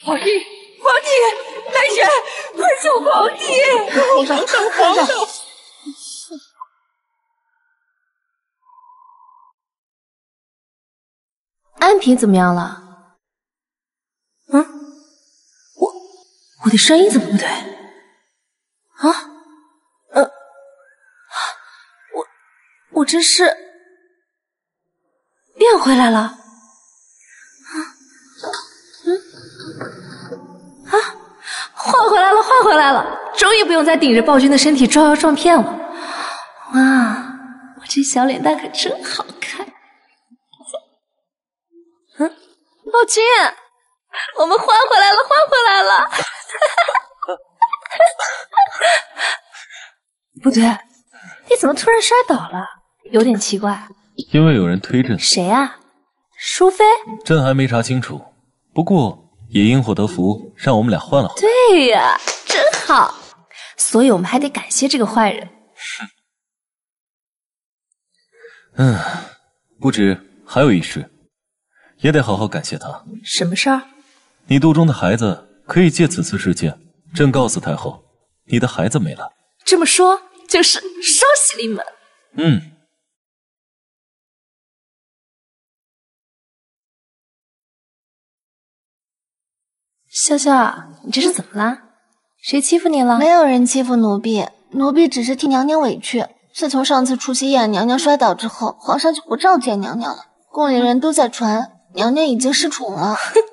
皇帝，来人，快救皇帝！ 皇上！ 安平怎么样了？ 我的声音怎么不对？啊？我这是变回来了。换回来了，终于不用再顶着暴君的身体招摇撞骗了。哇，我这小脸蛋可真好看。暴君，我们换回来了。不对，你怎么突然摔倒了？有点奇怪。 因为有人推着你。 谁啊？淑妃？ 朕还没查清楚，不过也因祸得福，让我们俩换了换。 对呀，真好。所以我们还得感谢这个坏人。 不止还有一事，也得好好感谢他。 什么事儿？ 你肚中的孩子可以借此次事件，朕告诉太后，你的孩子没了。 这么说就是双喜临门。笑笑，你这是怎么了？谁欺负你了？ 没有人欺负奴婢，奴婢只是替娘娘委屈。自从上次除夕夜娘娘摔倒之后，皇上就不召见娘娘了。宫里人都在传娘娘已经失宠了。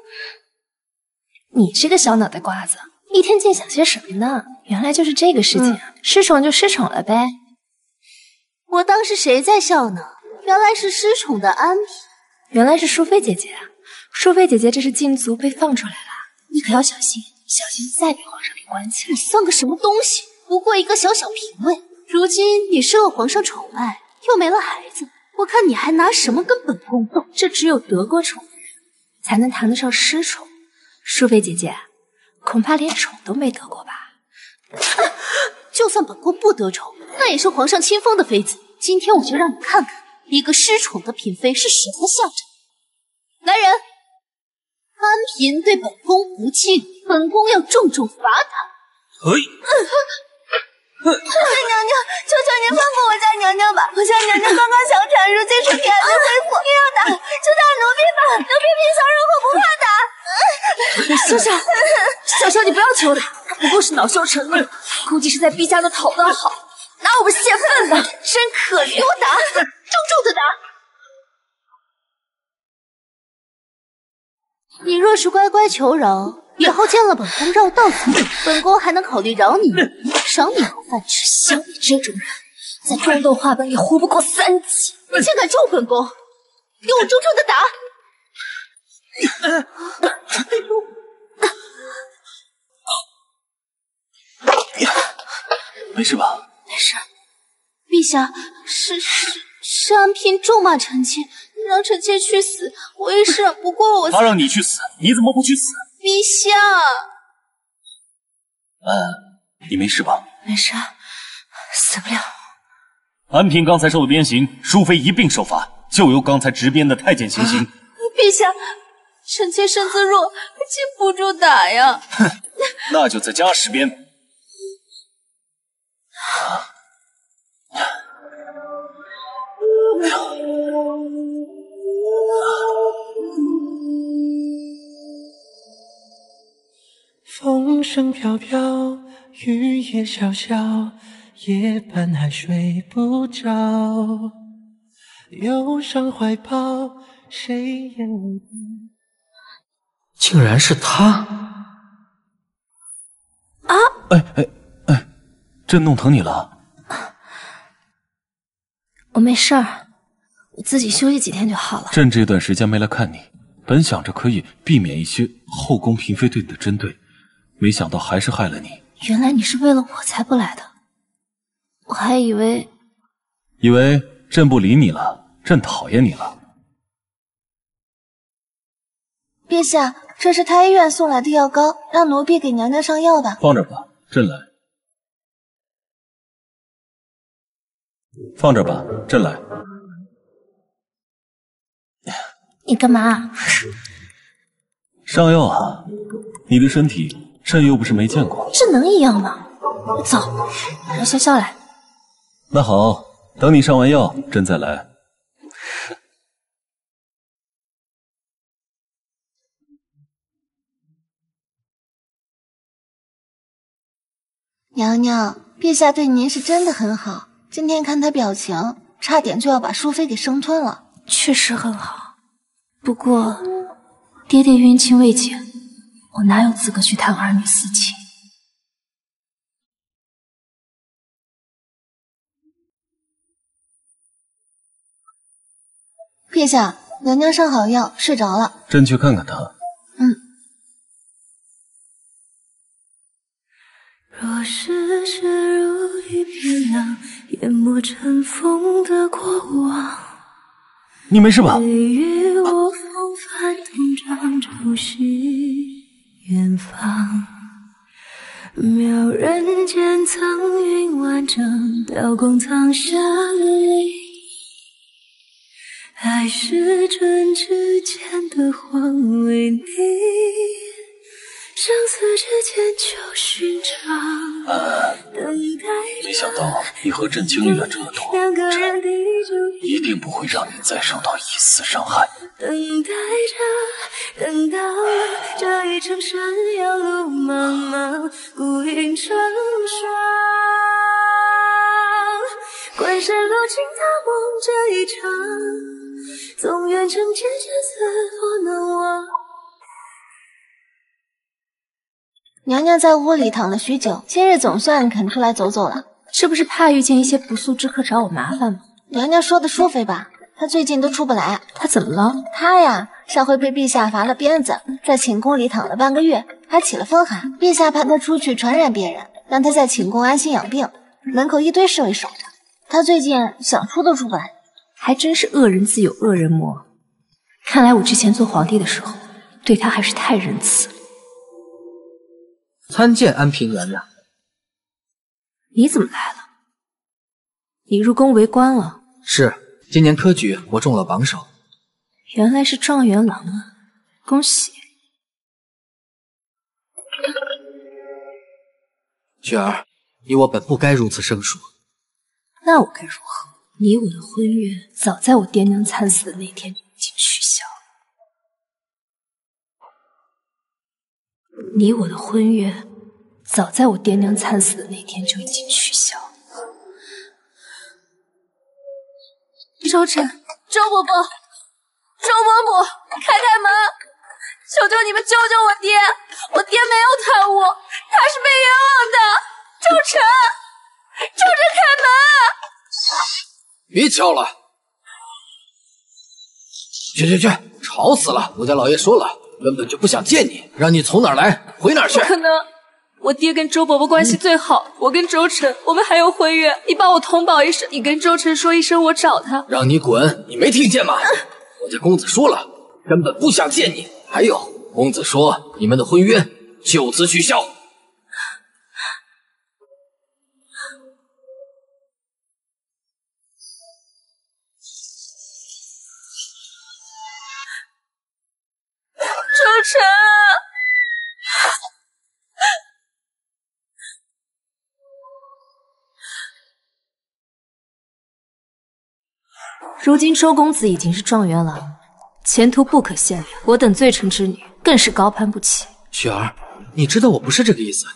你这个小脑袋瓜子，一天净想些什么呢？原来就是这个事情，失宠就失宠了呗。 我当是谁在笑呢？原来是失宠的安嫔， 原来是淑妃姐姐啊！淑妃姐姐这是禁足被放出来了，你可要小心，小心再被皇上给关起来。 你算个什么东西？不过一个小嫔位，如今你受了皇上宠爱，又没了孩子，我看你还拿什么跟本宫斗？ 这只有得过宠的人才能谈得上失宠。淑妃姐姐，恐怕连宠都没得过吧？ 就算本宫不得宠，那也是皇上亲封的妃子。今天我就让你看看，一个失宠的嫔妃是什么象征。来人，安嫔对本宫不敬，本宫要重重罚她。娘娘，求求您放过我家娘娘吧！我家娘娘刚刚小产，如今身体还没恢复，硬要打就打奴婢吧，奴婢平常人口不怕打。 小小，你不要求他，他不过是恼羞成怒，估计是在陛下那讨得好，拿我们泄愤呢，真可怜。 给我打，重重的打！你若是乖乖求饶，以后见了本宫绕道走，本宫还能考虑饶你，赏你口饭吃。 像你这种人，在宫斗话本里活不过3集。 你竟敢咒本宫，给我重重的打！ 没事吧？ 没事。陛下，是安嫔咒骂臣妾，让臣妾去死。我也是，不过他让你去死，你怎么不去死？ 陛下， 你没事吧？ 没事，死不了。 安嫔刚才受了鞭刑，淑妃一并受罚，就由刚才执鞭的太监行刑。 陛下，臣妾身子弱，禁不住打呀。 哼，那就再加10鞭。 风声飘飘，雨也潇潇，夜半还睡不着。忧伤怀抱，谁眼里？ 竟然是他！ 啊！ 朕弄疼你了？ 我没事儿，我自己休息几天就好了。 朕这段时间没来看你，本想着可以避免一些后宫嫔妃对你的针对，没想到还是害了你。 原来你是为了我才不来的，我还以为朕不理你了，朕讨厌你了。 陛下，这是太医院送来的药膏，让奴婢给娘娘上药吧。 放这吧，朕来。放这吧，朕来。 你干嘛？ 上药啊！ 你的身体朕又不是没见过。 这能一样吗？走，让潇潇来。 那好，等你上完药，朕再来。 娘娘，陛下对您是真的很好。今天看他表情，差点就要把淑妃给生吞了。 确实很好，不过爹爹冤亲未解，我哪有资格去谈儿女私情？ 陛下，娘娘上好药，睡着了。 朕去看看她。 若世事如一片浪，淹没尘封的过往。 你没事吧？ 岁月我风帆同长潮汐远方，渺人间苍云完整，刀光藏下泪。爱是针指间的黄为你。生死之间就寻常， 没想到你和朕经历了这么多，朕一定不会让你再受到一丝伤害。 等待着，等到了这一程山羊路茫茫，孤影成双。关山落尽大梦这一场，纵愿成千千丝多难忘。 娘娘在屋里躺了许久，今日总算肯出来走走了。 是不是怕遇见一些不速之客找我麻烦吗？ 娘娘说的淑妃吧，她最近都出不来。 她怎么了？ 她呀，上回被陛下罚了鞭子，在寝宫里躺了半个月，还起了风寒。陛下怕她出去传染别人，让她在寝宫安心养病，门口一堆侍卫守着。她最近想出都出不来。 还真是恶人自有恶人磨。看来我之前做皇帝的时候，对她还是太仁慈了。 参见安平娘娘。 你怎么来了？你入宫为官了？ 是，今年科举我中了榜首。 原来是状元郎啊，恭喜！ 雪儿，你我本不该如此生疏。 那我该如何？你我的婚约早在我爹娘惨死的那天就已经取消了。你我的婚约早在我爹娘惨死的那天就已经取消了。 周晨，周伯伯，周伯伯，开门！求求你们救救我爹！我爹没有贪污，他是被冤枉的。周晨，开门！ 别敲了！去，吵死了！我家老爷说了，根本就不想见你，让你从哪儿来回哪儿去。 不可能！我爹跟周伯伯关系最好，我跟周晨，我们还有婚约。你帮我通报一声，你跟周晨说一声，我找他。 让你滚！你没听见吗？我家公子说了，根本不想见你。还有，公子说你们的婚约就此取消。 周晨， 如今周公子已经是状元郎，前途不可限量。我等罪臣之女更是高攀不起。 雪儿，你知道我不是这个意思。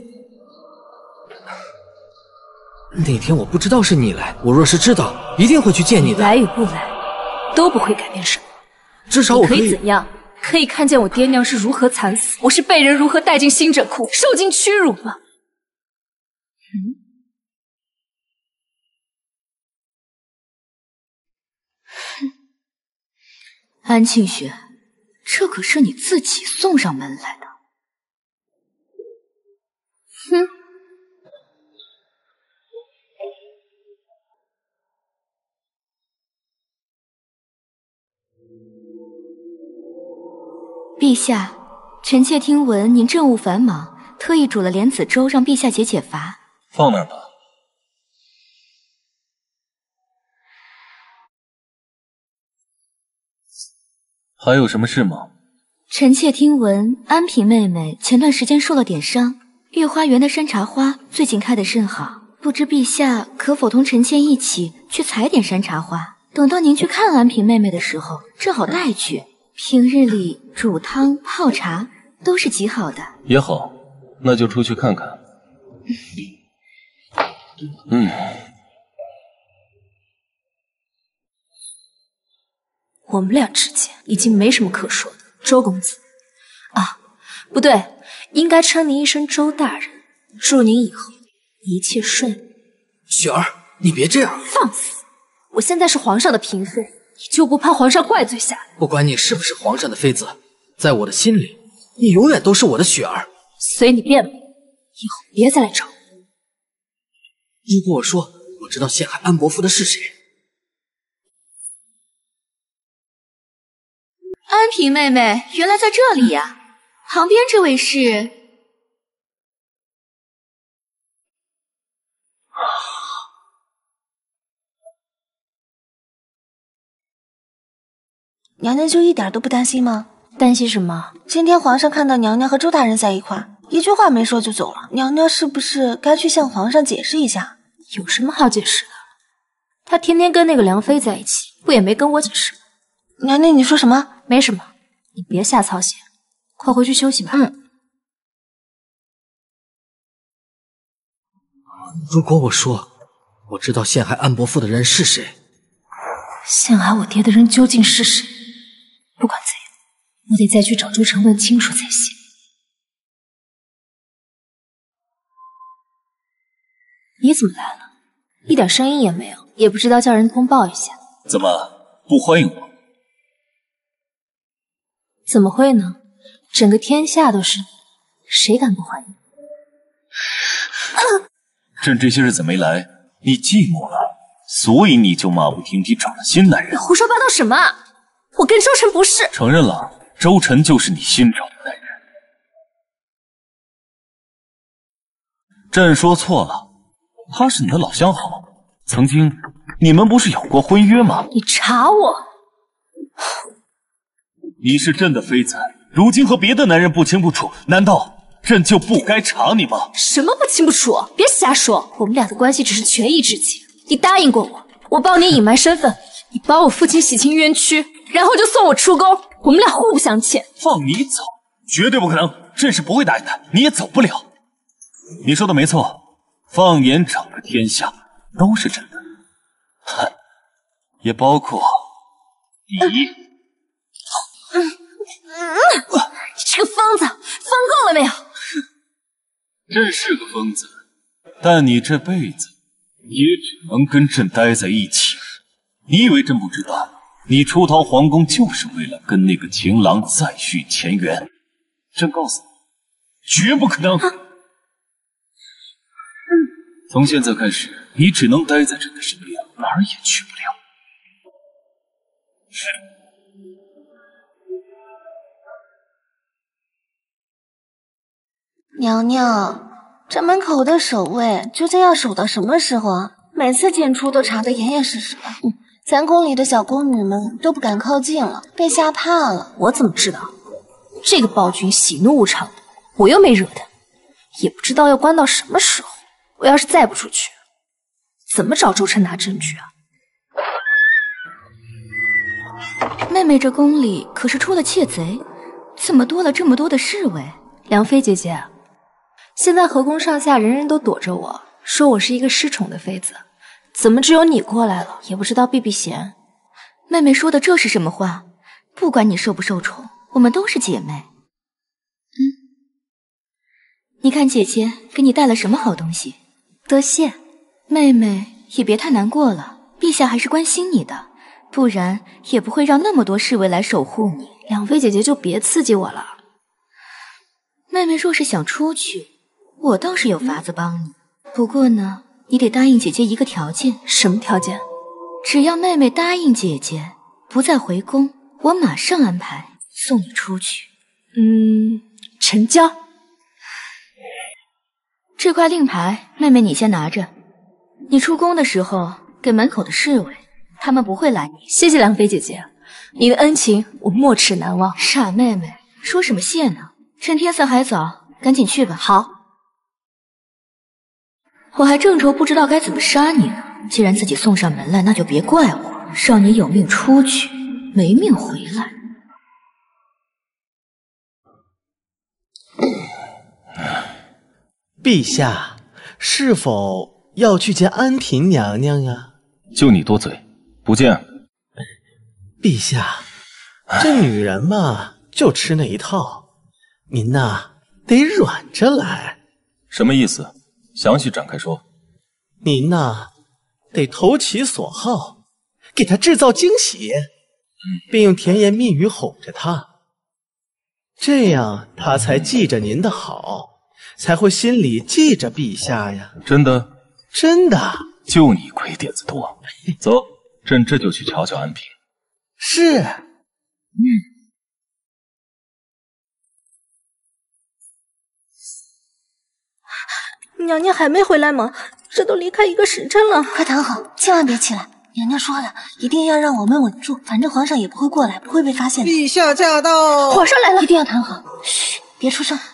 那天我不知道是你来，我若是知道，一定会去见你的。 来与不来，都不会改变什么。 至少我可以怎样？可以看见我爹娘是如何惨死，我是被人如何带进辛者库，受尽屈辱吗？ 安庆轩，这可是你自己送上门来的。 哼！ 陛下，臣妾听闻您政务繁忙，特意煮了莲子粥让陛下解解乏。 放那儿吧。还有什么事吗？ 臣妾听闻安嫔妹妹前段时间受了点伤，御花园的山茶花最近开得甚好，不知陛下可否同臣妾一起去采点山茶花？等到您去看安嫔妹妹的时候，正好带去。平日里煮汤泡茶都是极好的。 也好，那就出去看看。 我们俩之间已经没什么可说的，周公子。啊，不对，应该称您一声周大人。祝您以后一切顺利。 雪儿，你别这样。 放肆！我现在是皇上的嫔妃，你就不怕皇上怪罪下来？ 不管你是不是皇上的妃子，在我的心里，你永远都是我的雪儿。 随你便吧，以后别再来找我。 如果我说我知道陷害安伯父的是谁， 安嫔妹妹原来在这里呀！旁边这位是…… 娘娘就一点都不担心吗？ 担心什么？ 今天皇上看到娘娘和周大人在一块，一句话没说就走了。娘娘是不是该去向皇上解释一下？ 有什么好解释的？他天天跟那个梁妃在一起，不也没跟我解释吗？ 娘娘，你说什么？ 没什么，你别瞎操心，快回去休息吧。 如果我说我知道陷害安伯父的人是谁， 陷害我爹的人究竟是谁？不管怎样，我得再去找周成问清楚才行。你怎么来了？一点声音也没有，也不知道叫人通报一下。 怎么不欢迎我？ 怎么会呢？整个天下都是你，谁敢不欢迎？ 朕这些日子没来，你寂寞了，所以你就马不停蹄找了新男人。 你胡说八道什么？我跟周晨不是。 承认了，周晨就是你新找的男人。朕说错了，他是你的老相好，曾经你们不是有过婚约吗？ 你查我？ 你是朕的妃子，如今和别的男人不清不楚，难道朕就不该查你吗？ 什么不清不楚？别瞎说，我们俩的关系只是权宜之计。你答应过我，我帮你隐瞒身份，你帮我父亲洗清冤屈，然后就送我出宫，我们俩互不相欠。 放你走？绝对不可能，朕是不会答应的，你也走不了。你说的没错，放眼整个天下都是朕的，哼，也包括你。 你这个疯子，疯够了没有？ 朕是个疯子，但你这辈子也只能跟朕待在一起。你以为朕不知道，你出逃皇宫就是为了跟那个情郎再续前缘？朕告诉你，绝不可能。从现在开始，你只能待在朕的身边，哪儿也去不了。 娘娘，这门口的守卫究竟要守到什么时候啊？每次进出都查得严严实实的，咱宫里的小宫女们都不敢靠近了，被吓怕了。 我怎么知道？这个暴君喜怒无常，我又没惹他，也不知道要关到什么时候。我要是再不出去，怎么找周晨拿证据啊？ 妹妹这宫里可是出了窃贼，怎么多了这么多的侍卫？ 梁妃姐姐，现在河宫上下人人都躲着我，说我是一个失宠的妃子，怎么只有你过来了？也不知道避避嫌。 妹妹说的这是什么话？不管你受不受宠，我们都是姐妹。你看姐姐给你带了什么好东西？ 多谢。 妹妹也别太难过了，陛下还是关心你的，不然也不会让那么多侍卫来守护你。 梁妃姐姐就别刺激我了。 妹妹若是想出去，我倒是有法子帮你。不过呢，你得答应姐姐一个条件。 什么条件？ 只要妹妹答应姐姐不再回宫，我马上安排送你出去。 成交。 这块令牌，妹妹你先拿着。你出宫的时候给门口的侍卫，他们不会拦你。 谢谢梁妃姐姐，你的恩情我没齿难忘。 傻妹妹， 说什么谢呢？趁天色还早，赶紧去吧。 好。 我还正愁不知道该怎么杀你呢。既然自己送上门来，那就别怪我，让你有命出去，没命回来。 陛下，是否要去见安嫔娘娘呀？ 就你多嘴，不见。 陛下，这女人嘛，就吃那一套，您呐得软着来。 什么意思？详细展开说。 您呐得投其所好，给她制造惊喜，并用甜言蜜语哄着她，这样她才记着您的好，才会心里记着陛下呀。 真的？ 真的。 就你鬼点子多。走，朕这就去瞧瞧安嫔。 是。 娘娘还没回来吗？这都离开1个时辰了。 快躺好，千万别起来。娘娘说了，一定要让我们稳住，反正皇上也不会过来，不会被发现的。 陛下驾到！ 皇上来了，一定要躺好。嘘，别出声。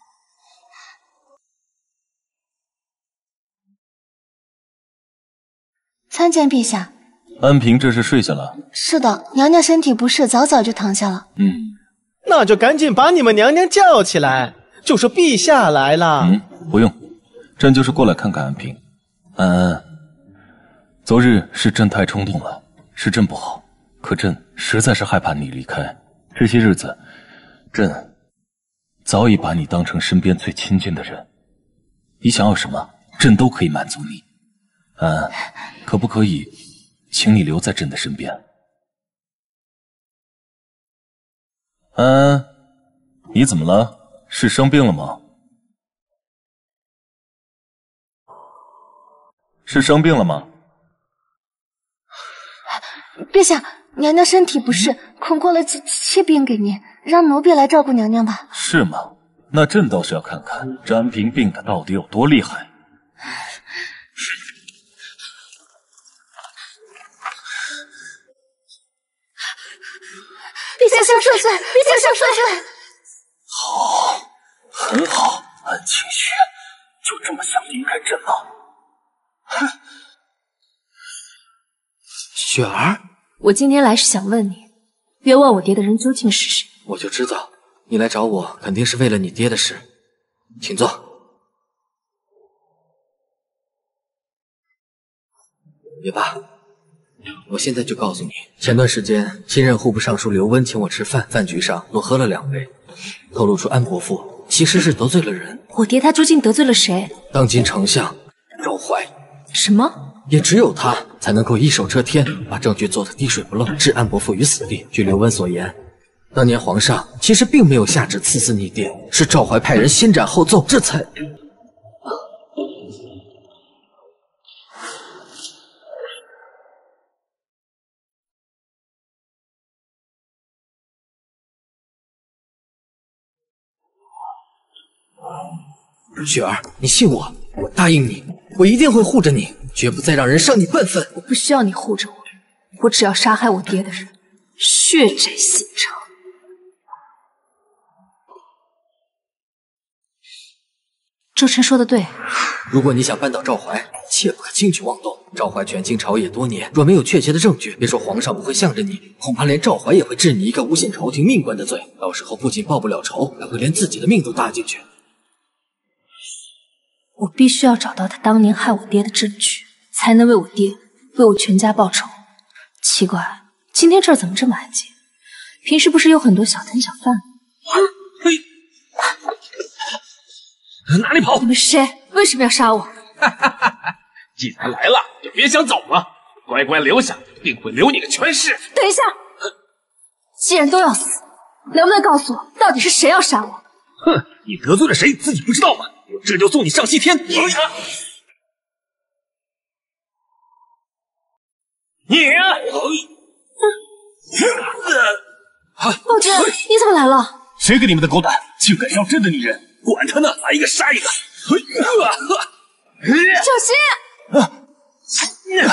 参见陛下。 安嫔这是睡下了？ 是的，娘娘身体不适，早早就躺下了。 那就赶紧把你们娘娘叫起来，就说陛下来了。 不用，朕就是过来看看安嫔。安安，昨日是朕太冲动了，是朕不好，可朕实在是害怕你离开。这些日子，朕早已把你当成身边最亲近的人，你想要什么，朕都可以满足你。安安，可不可以请你留在朕的身边？安安，你怎么了？是生病了吗？是生病了吗？ 陛下，娘娘身体不适，恐过了气病给您，让奴婢来照顾娘娘吧。 是吗？那朕倒是要看看这安嫔病的到底有多厉害。 陛下想恕罪，陛下想恕罪。 好，很好，安清雪，就这么想离开朕吗？哼！ 雪儿， 我今天来是想问你，冤枉我爹的人究竟是谁？ 我就知道你来找我肯定是为了你爹的事，请坐。别怕，我现在就告诉你，前段时间新任户部尚书刘温请我吃饭，饭局上多喝了2杯，透露出安伯父其实是得罪了人。 我爹他究竟得罪了谁？ 当今丞相赵怀。 什么？ 也只有他才能够一手遮天，把证据做得滴水不漏，置安伯父于死地。据刘温所言，当年皇上其实并没有下旨赐死你爹，是赵怀派人先斩后奏，这才……雪儿，你信我，我答应你，我一定会护着你，绝不再让人伤你半分。 我不需要你护着我，我只要杀害我爹的人，血债血偿。周晨说的对， 如果你想扳倒赵怀，切不可轻举妄动。赵怀权倾朝野多年，若没有确切的证据，别说皇上不会向着你，恐怕连赵怀也会治你一个诬陷朝廷命官的罪。到时候不仅报不了仇，还会连自己的命都搭进去。 我必须要找到他当年害我爹的证据，才能为我爹、为我全家报仇。奇怪，今天这儿怎么这么安静？平时不是有很多小摊小贩吗？ 哪里跑？ 你们是谁？为什么要杀我？ 既然来了，就别想走了，乖乖留下，定会留你个全尸。 等一下，既然都要死，能不能告诉我，到底是谁要杀我？ 哼，你得罪了谁，自己不知道吗？我这就送你上西天！你暴君，你怎么来了？ 谁给你们的狗胆，竟敢要朕的女人？ 管他呢，来一个杀一个！ 小心！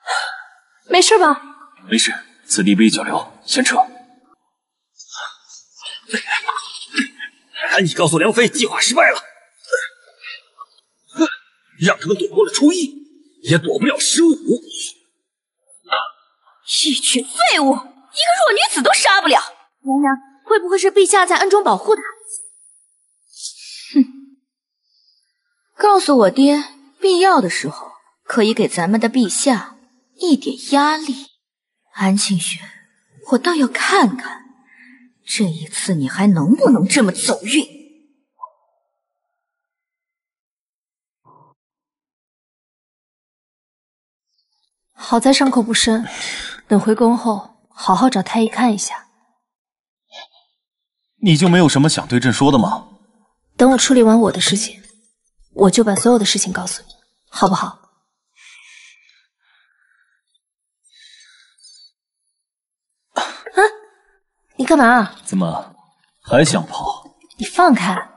没事吧？ 没事，此地危急交流，先撤。 赶紧告诉梁妃，计划失败了，让他们躲过了初一，也躲不了15。 一群废物，一个弱女子都杀不了。娘娘，会不会是陛下在暗中保护她？哼，告诉我爹，必要的时候可以给咱们的陛下一点压力。安庆轩，我倒要看看，这一次你还能不能这么走运。 好在伤口不深，等回宫后好好找太医看一下。 你就没有什么想对朕说的吗？ 等我处理完我的事情，我就把所有的事情告诉你，好不好？啊！你干嘛？ 怎么还想跑？ 你放开！啊！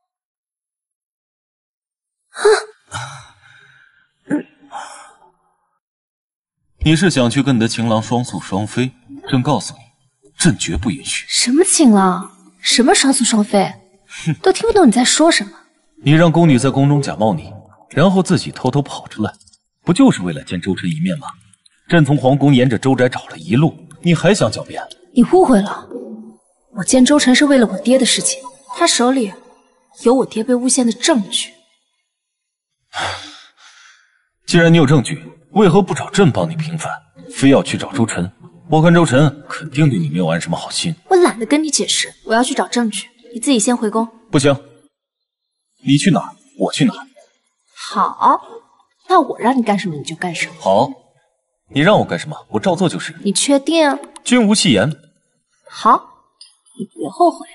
你是想去跟你的情郎双宿双飞？朕告诉你，朕绝不允许。 什么情郎？什么双宿双飞？都听不懂你在说什么。 你让宫女在宫中假冒你，然后自己偷偷跑出来，不就是为了见周晨一面吗？朕从皇宫沿着周宅找了一路，你还想狡辩？ 你误会了，我见周晨是为了我爹的事情，他手里有我爹被诬陷的证据。 既然你有证据，为何不找朕帮你平反，非要去找周晨？我看周晨肯定对你没有安什么好心。 我懒得跟你解释，我要去找证据，你自己先回宫。 不行，你去哪儿，我去哪儿。 好，那我让你干什么你就干什么。 好，你让我干什么，我照做就是。 你确定？ 君无戏言。 好，你别后悔。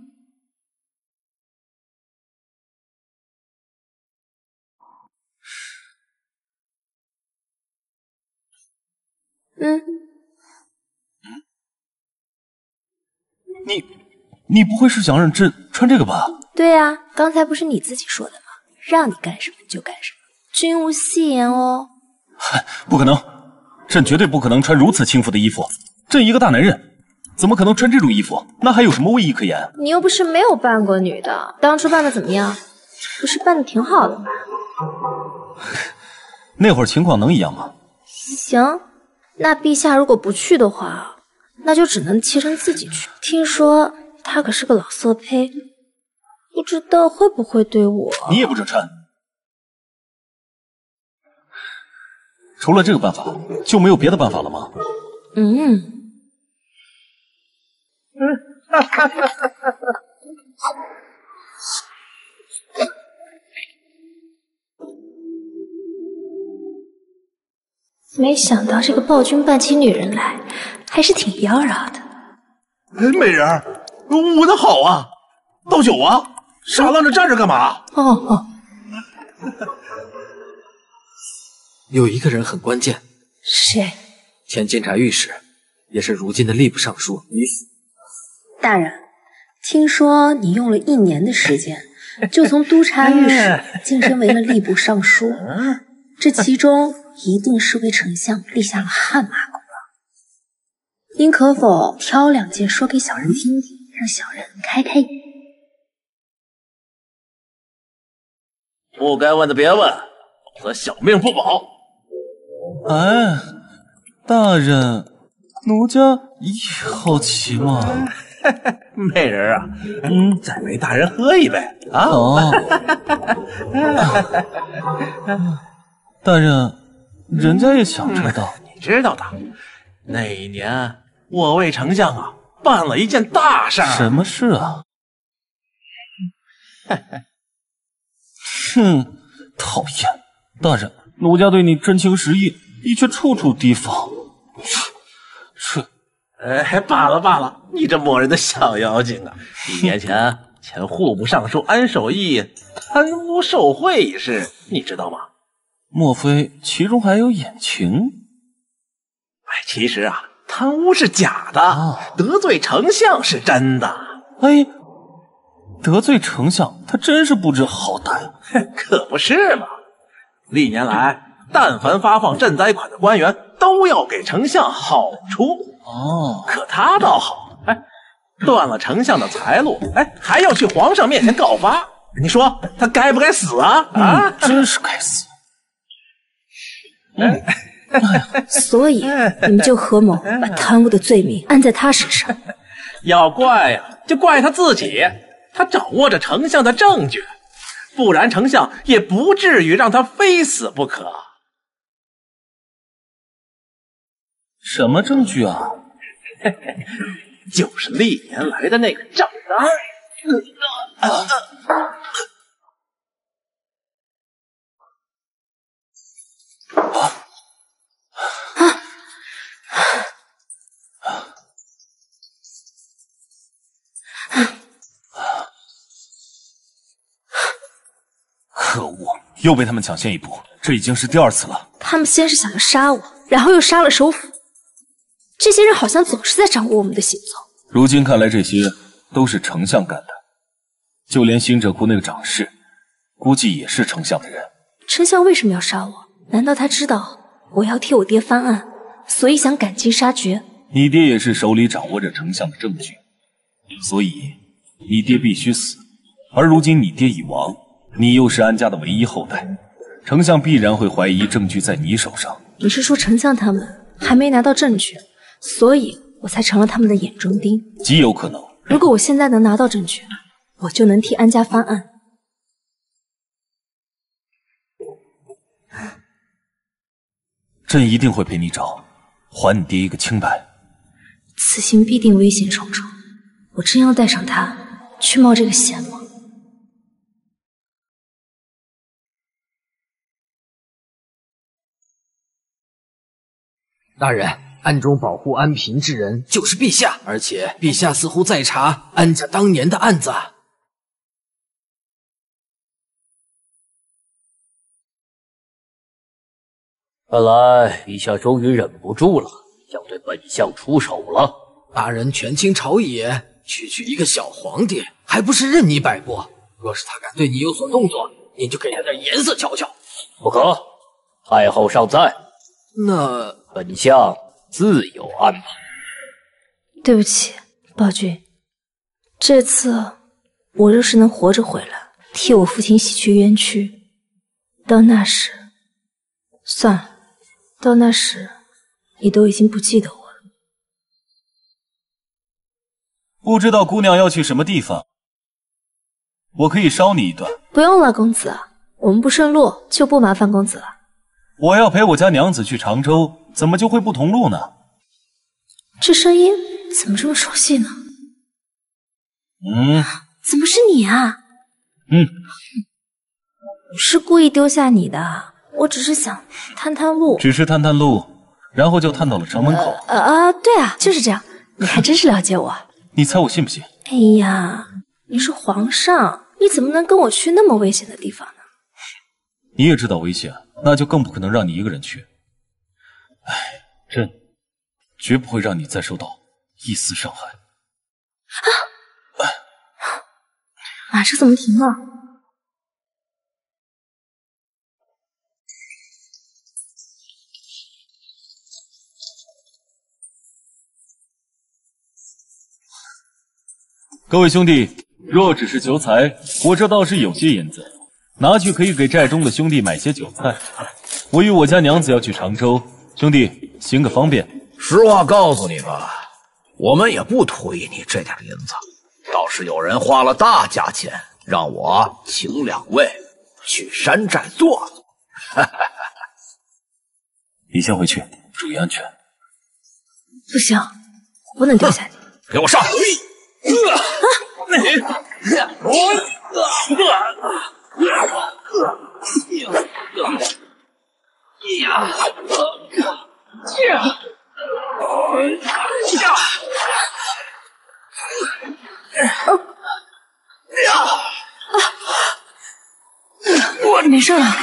你不会是想让朕穿这个吧？ 对呀，刚才不是你自己说的吗？让你干什么就干什么，君无戏言哦。 不可能，朕绝对不可能穿如此轻浮的衣服。朕一个大男人，怎么可能穿这种衣服？那还有什么威仪可言？ 你又不是没有扮过女的，当初扮的怎么样？不是扮的挺好的吗？ 那会儿情况能一样吗？ 行，那陛下如果不去的话，那就只能妾身自己去。听说他可是个老色胚，不知道会不会对我…… 你也不准穿。除了这个办法，就没有别的办法了吗？ 没想到这个暴君扮起女人来，还是挺妖娆的。 美人儿，舞得好啊！倒酒啊！傻愣着站着干嘛？ 有一个人很关键。 谁？ 前监察御史，也是如今的吏部尚书李府。 大人，听说你用了1年的时间，就从督察御史晋升为了吏部尚书，这其中一定是为丞相立下了汗马功劳。您可否挑2件说给小人听听，让小人开开眼？ 不该问的别问，否则小命不保。 哎，大人，奴家也好奇嘛。 美人啊，再为大人喝一杯啊！ 大人，人家也想知道。 你知道的，那一年我为丞相啊办了一件大事儿。 什么事啊？哼，讨厌！大人，奴家对你真情实意，你却处处提防。 罢了，你这磨人的小妖精啊！1年前前户部尚书安守义贪污受贿一事，你知道吗？ 莫非其中还有隐情？ 其实啊，贪污是假的，得罪丞相是真的。 得罪丞相，他真是不知好歹。 可不是嘛！历年来，但凡发放赈灾款的官员，都要给丞相好处。可他倒好， 断了丞相的财路，哎，还要去皇上面前告发，你说他该不该死啊？啊， 真是该死！ 所以你们就合谋把贪污的罪名安在他身上。 要怪呀，就怪他自己，他掌握着丞相的证据，不然丞相也不至于让他非死不可。 什么证据啊？ 就是历年来的那个账单。 可恶，又被他们抢先一步，这已经是第2次了。 他们先是想要杀我，然后又杀了首府。这些人好像总是在掌握我们的行踪。 如今看来，这些都是丞相干的，就连新者库那个掌事，估计也是丞相的人。 丞相为什么要杀我？难道他知道我要替我爹翻案，所以想赶尽杀绝？ 你爹也是手里掌握着丞相的证据，所以你爹必须死。而如今你爹已亡，你又是安家的唯一后代，丞相必然会怀疑证据在你手上。 你是说丞相他们还没拿到证据，所以我才成了他们的眼中钉？ 极有可能。 如果我现在能拿到证据，我就能替安家翻案。 朕一定会陪你找，还你爹一个清白。 此行必定危险重重，我真要带上他去冒这个险吗？ 大人，暗中保护安平之人就是陛下，而且陛下似乎在查安家当年的案子。 看来陛下终于忍不住了，要对本相出手了。 大人权倾朝野，区区一个小皇帝，还不是任你摆布？若是他敢对你有所动作，你就给他点颜色瞧瞧。 不可，太后尚在。 那本相自有安排。 对不起，暴君，这次我若是能活着回来，替我父亲洗去冤屈，到那时，算了，到那时你都已经不记得我了。 不知道姑娘要去什么地方，我可以捎你一段。 不用了，公子，我们不顺路，就不麻烦公子了。 我要陪我家娘子去常州，怎么就会不同路呢？ 这声音怎么这么熟悉呢？怎么是你啊？不是故意丢下你的，我只是想探探路。 只是探探路，然后就探到了城门口。 对啊，就是这样。你还真是了解我。 你猜我信不信？ 哎呀，你是皇上，你怎么能跟我去那么危险的地方呢？ 你也知道危险，那就更不可能让你一个人去。朕绝不会让你再受到一丝伤害。 马车怎么停了？ 各位兄弟，若只是求财，我这倒是有些银子，拿去可以给寨中的兄弟买些酒菜。我与我家娘子要去常州，兄弟行个方便。 实话告诉你吧，我们也不图你这点银子，倒是有人花了大价钱让我请2位去山寨坐坐。 你先回去，注意安全。 不行，我不能丢下你。 给我上！ 没事了。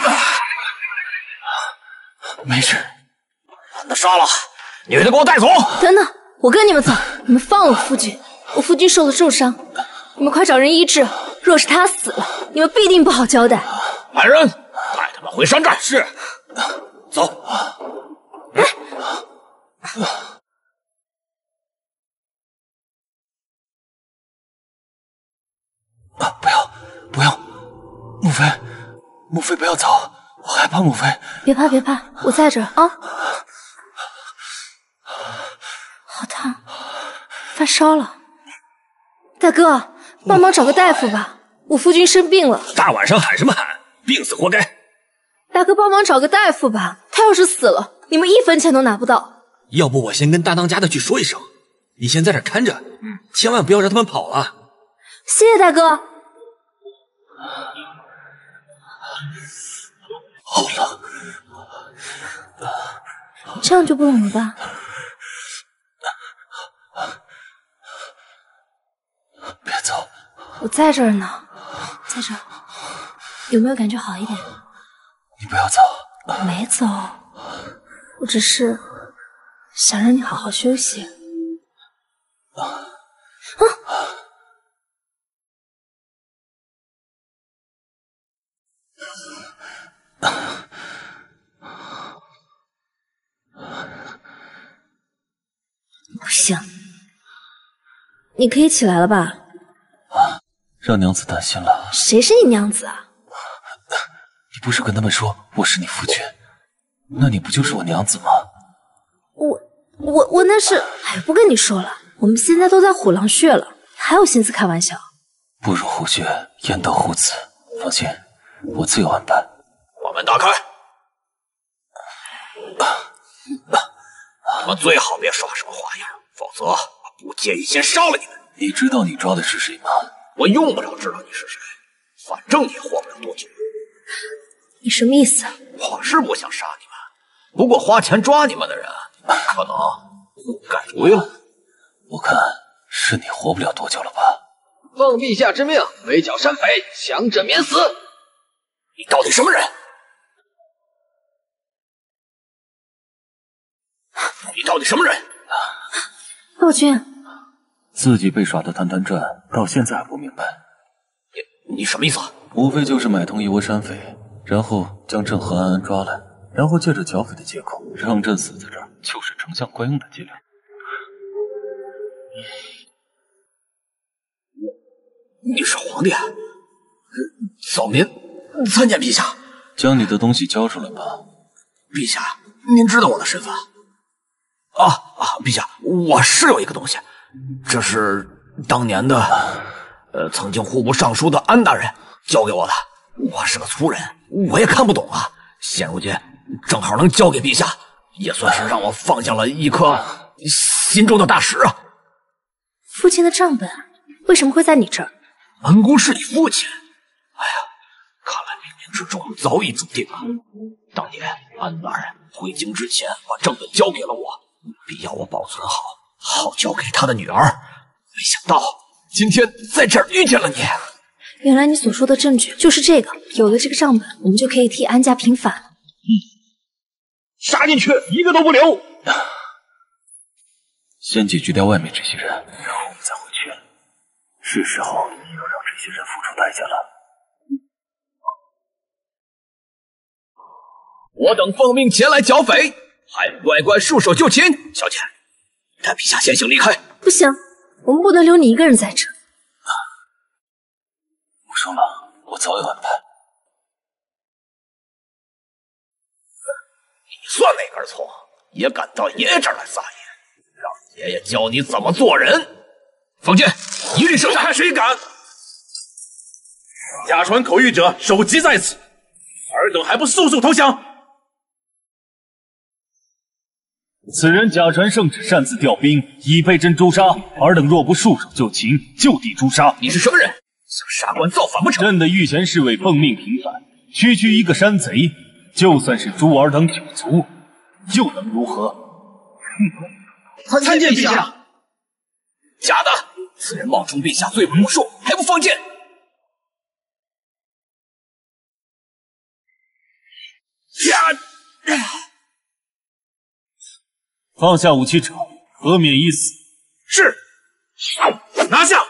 没事。 把他杀了，你给他给我带走。 等等，我跟你们走，你们放了我夫君。我夫君受了重伤，你们快找人医治。若是他死了，你们必定不好交代。 来人，带他们回山寨。是。走。 不要，母妃不要走，我害怕母妃。 别怕，我在这儿啊。好烫，发烧了。大哥，帮忙找个大夫吧，我夫君生病了。 大晚上喊什么喊？病死活该！ 大哥，帮忙找个大夫吧，他要是死了，你们1分钱都拿不到。 要不我先跟大当家的去说一声，你先在这看着，千万不要让他们跑了。 谢谢大哥。 好冷， 这样就不冷了吧？ 别走， 我在这儿呢，在这儿，有没有感觉好一点？ 你不要走。 没走，我只是想让你好好休息。不行，你可以起来了吧？ 让娘子担心了。 谁是你娘子啊？ 你不是跟他们说我是你夫君，那你不就是我娘子吗？ 我那是……哎，不跟你说了，我们现在都在虎狼穴了，还有心思开玩笑？ 不入虎穴，焉得虎子。放心，我自有安排。 把门打开！你们最好别耍什么花样，否则我不介意先杀了你们。 你知道你抓的是谁吗？ 我用不着知道你是谁，反正你也活不了多久。 你什么意思？ 我是不想杀你们，不过花钱抓你们的人可能改主意了。 我看是你活不了多久了吧？ 奉陛下之命，围剿山匪，强者免死。 你到底什么人？你到底什么人？ 暴君， 自己被耍得团团转，到现在还不明白。 你什么意思？ 无非就是买通一窝山匪，然后将朕和安安抓来，然后借着剿匪的借口让朕死在这儿，就是丞相惯用的伎俩。 你是皇帝，早民参见陛下。 将你的东西交出来吧。 陛下，您知道我的身份？陛下，我是有一个东西，这是当年的，曾经户部尚书的安大人交给我的。我是个粗人，我也看不懂啊。现如今正好能交给陛下，也算是让我放下了一颗心中的大石啊。 父亲的账本为什么会在你这儿？ 安公是你父亲？哎呀，看来冥冥之中早已注定了。当年安大人回京之前，把账本交给了我，必要我保存好，好交给他的女儿。没想到今天在这儿遇见了你。 原来你所说的证据就是这个，有了这个账本，我们就可以替安家平反了。 杀进去，一个都不留。 先解决掉外面这些人，然后我们再回去。是时候要让这些人付出代价了。 我等奉命前来剿匪，还乖乖束手就擒。小姐，带陛下先行离开。 不行，我们不能留你一个人在这。 我说嘛，我早有安排。 你算哪根葱，也敢到爷爷这儿来撒野，让爷爷教你怎么做人。放箭，一律射杀。 看谁敢！假传口谕者首级在此，尔等还不速速投降！ 此人假传圣旨，擅自调兵，已被朕诛杀。尔等若不束手就擒，就地诛杀。 你是什么人？想杀官造反不成？ 朕的御前侍卫奉命平反，区区一个山贼，就算是诛尔等九族，又能如何？ 参见陛下。假的，此人冒充陛下，罪不如恕，还不放箭？ 放下武器者，何免一死。 是，拿下。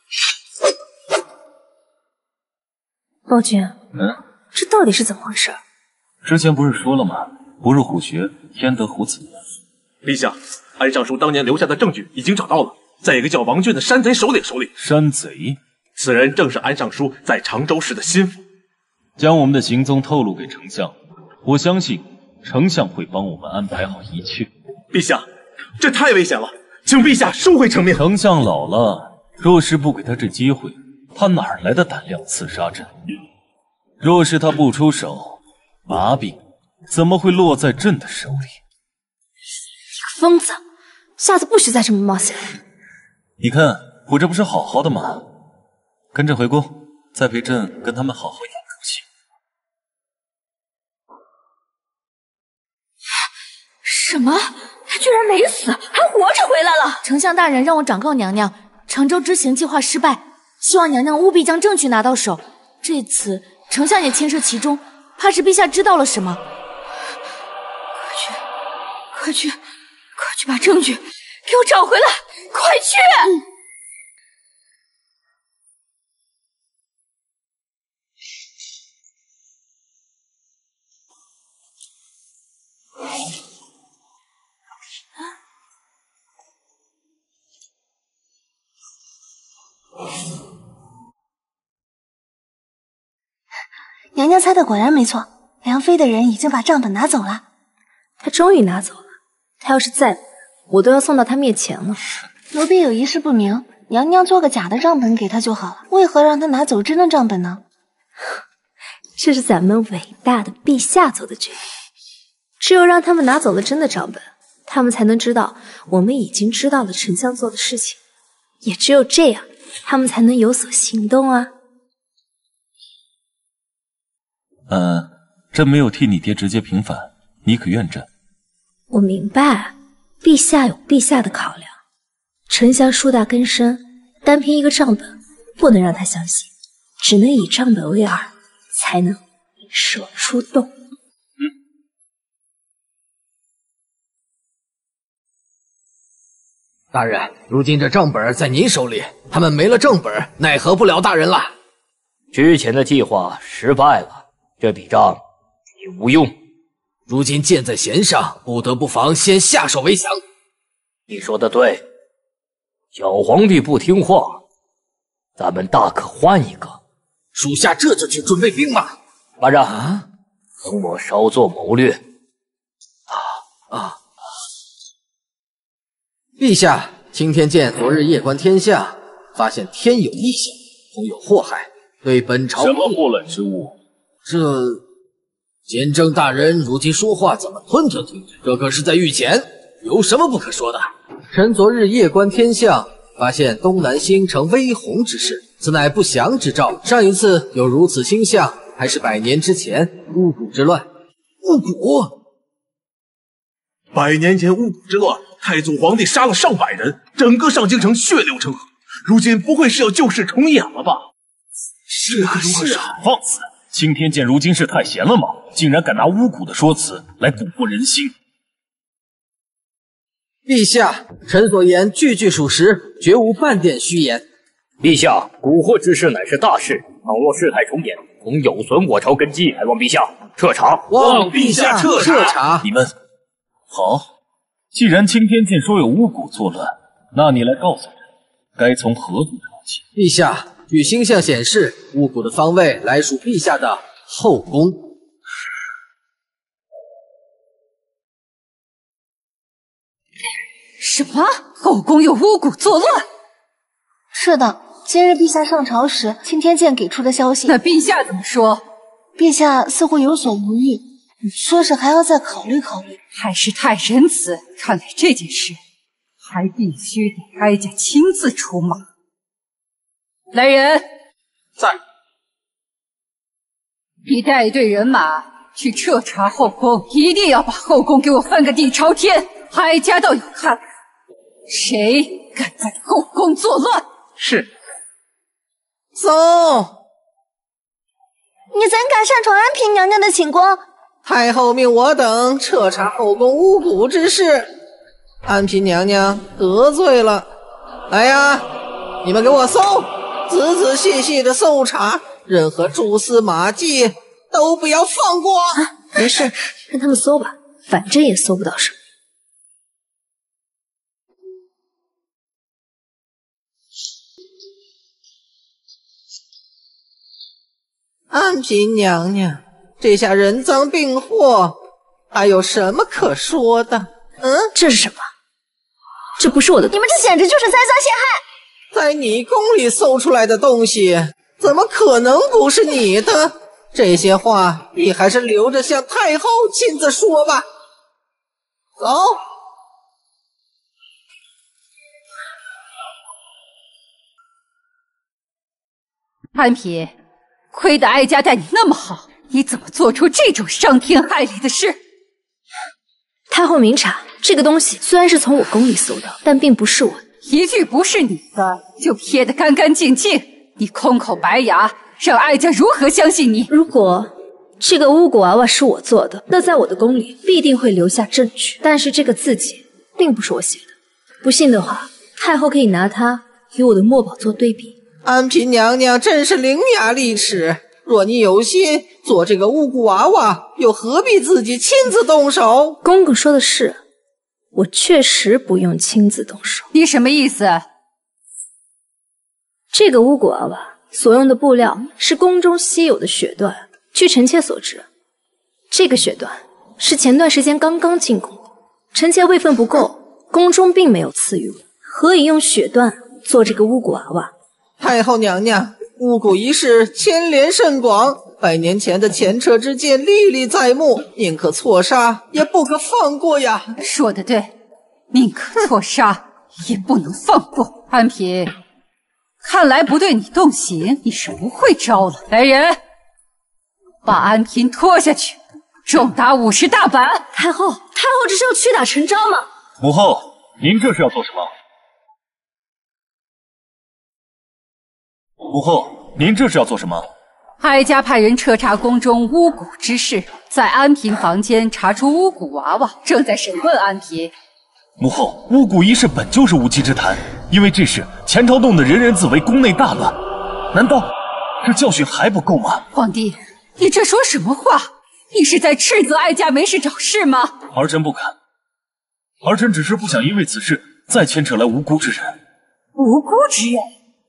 暴君，这到底是怎么回事？ 之前不是说了吗？不入虎穴，焉得虎子。 陛下，安尚书当年留下的证据已经找到了，在一个叫王俊的山贼手里。 山贼？ 此人正是安尚书在常州市的心腹。 将我们的行踪透露给丞相，我相信丞相会帮我们安排好一切。 陛下，这太危险了，请陛下收回成命。 丞相老了，若是不给他这机会，他哪来的胆量刺杀朕？若是他不出手，把柄怎么会落在朕的手里？ 你个疯子，下次不许再这么冒险。 你看我这不是好好的吗？跟朕回宫，再陪朕跟他们好好演出戏。 什么？他居然没死，还活着回来了！丞相大人让我转告娘娘，常州之行计划失败，希望娘娘务必将证据拿到手。这次丞相也牵涉其中，怕是陛下知道了什么。快去把证据给我找回来！快去！ 娘娘猜的果然没错，梁妃的人已经把账本拿走了。 他终于拿走了，他要是再不拿，我都要送到他面前了。 奴婢有一事不明，娘娘做个假的账本给他就好了，为何让他拿走真的账本呢？ 这是咱们伟大的陛下做的决定，只有让他们拿走了真的账本，他们才能知道我们已经知道了丞相做的事情，也只有这样，他们才能有所行动啊。 朕没有替你爹直接平反，你可怨朕？ 我明白，陛下有陛下的考量。丞相树大根深，单凭一个账本不能让他相信，只能以账本为饵，才能引蛇出洞。 大人，如今这账本在您手里，他们没了账本，奈何不了大人了。 之前的计划失败了，这笔账也无用。 如今箭在弦上，不得不防先下手为强。 你说的对，小皇帝不听话，咱们大可换一个。 属下这就去准备兵马。 马上，等我稍作谋略。 陛下，青天剑昨日夜观天象，发现天有异象，恐有祸害，对本朝什么祸乱之物？ 这监正大人如今说话怎么吞吞吐吐？这可是在御前，有什么不可说的？臣昨日夜观天象，发现东南星呈微红之势，此乃不祥之兆。上一次有如此星象，还是100年之前巫蛊之乱。巫蛊 ？100年前巫蛊之乱，太祖皇帝杀了上百人，整个上京城血流成河。如今不会是要旧事重演了吧？ 是啊，放肆！青天剑如今是太闲了吗？竟然敢拿巫蛊的说辞来蛊惑人心！ 陛下，臣所言句句属实，绝无半点虚言。 陛下，蛊惑之事乃是大事，倘若事态重演，恐有损我朝根基，还望陛下彻查。 望陛下彻查。 你们好，既然青天剑说有巫蛊作乱，那你来告诉朕，该从何处查起？ 陛下，据星象显示，巫蛊的方位来属陛下的后宫。 什么？后宫有巫蛊作乱？ 是的，今日陛下上朝时，青天剑给出的消息。 那陛下怎么说？ 陛下似乎有所犹豫，说是还要再考虑考虑。 还是太仁慈，看来这件事还必须得哀家亲自出马。来人， 在。 你带一队人马去彻查后宫，一定要把后宫给我翻个底朝天。哀家倒有看头，谁敢在后宫作乱？ 是。 走。 你怎敢擅闯安平娘娘的寝宫？ 太后命我等彻查后宫巫蛊之事，安平娘娘得罪了。来呀，你们给我搜，仔仔细细的搜查，任何蛛丝马迹都不要放过。 没事，让他们搜吧，反正也搜不到什么。 安嫔娘娘，这下人赃并获，还有什么可说的？ 这是什么？这不是我的， 你们这简直就是栽赃陷害！ 在你宫里搜出来的东西，怎么可能不是你的？这些话你还是留着向太后亲自说吧。走。 安嫔，亏得哀家待你那么好，你怎么做出这种伤天害理的事？ 太后明察，这个东西虽然是从我宫里搜到，但并不是我的。 一句不是你的，就撇得干干净净，你空口白牙，让哀家如何相信你？ 如果这个巫蛊娃娃是我做的，那在我的宫里必定会留下证据。但是这个字迹并不是我写的，不信的话，太后可以拿它与我的墨宝做对比。 安嫔娘娘真是伶牙俐齿，若你有心做这个巫蛊娃娃，又何必自己亲自动手？ 公公说的是，我确实不用亲自动手。 你什么意思？ 这个巫蛊娃娃所用的布料是宫中稀有的血缎，据臣妾所知，这个血缎是前段时间刚刚进宫的，臣妾位分不够，宫中并没有赐予我，何以用血缎做这个巫蛊娃娃？ 太后娘娘，巫蛊一事牵连甚广，100年前的前车之鉴历历在目，宁可错杀也不可放过呀！ 说得对，宁可错杀也不能放过。安嫔，看来不对你动刑，你是不会招了。来人，把安嫔拖下去，重打50大板。 太后这是要屈打成招吗？ 母后，您这是要做什么？母后，您这是要做什么？ 哀家派人彻查宫中巫蛊之事，在安嫔房间查出巫蛊娃娃，正在审问安嫔。 母后，巫蛊一事本就是无稽之谈，因为这事前朝弄得人人自危，宫内大乱，难道这教训还不够吗？ 皇帝，你这说什么话？你是在斥责哀家没事找事吗？ 儿臣不敢，儿臣只是不想因为此事再牵扯来无辜之人。 无辜之人？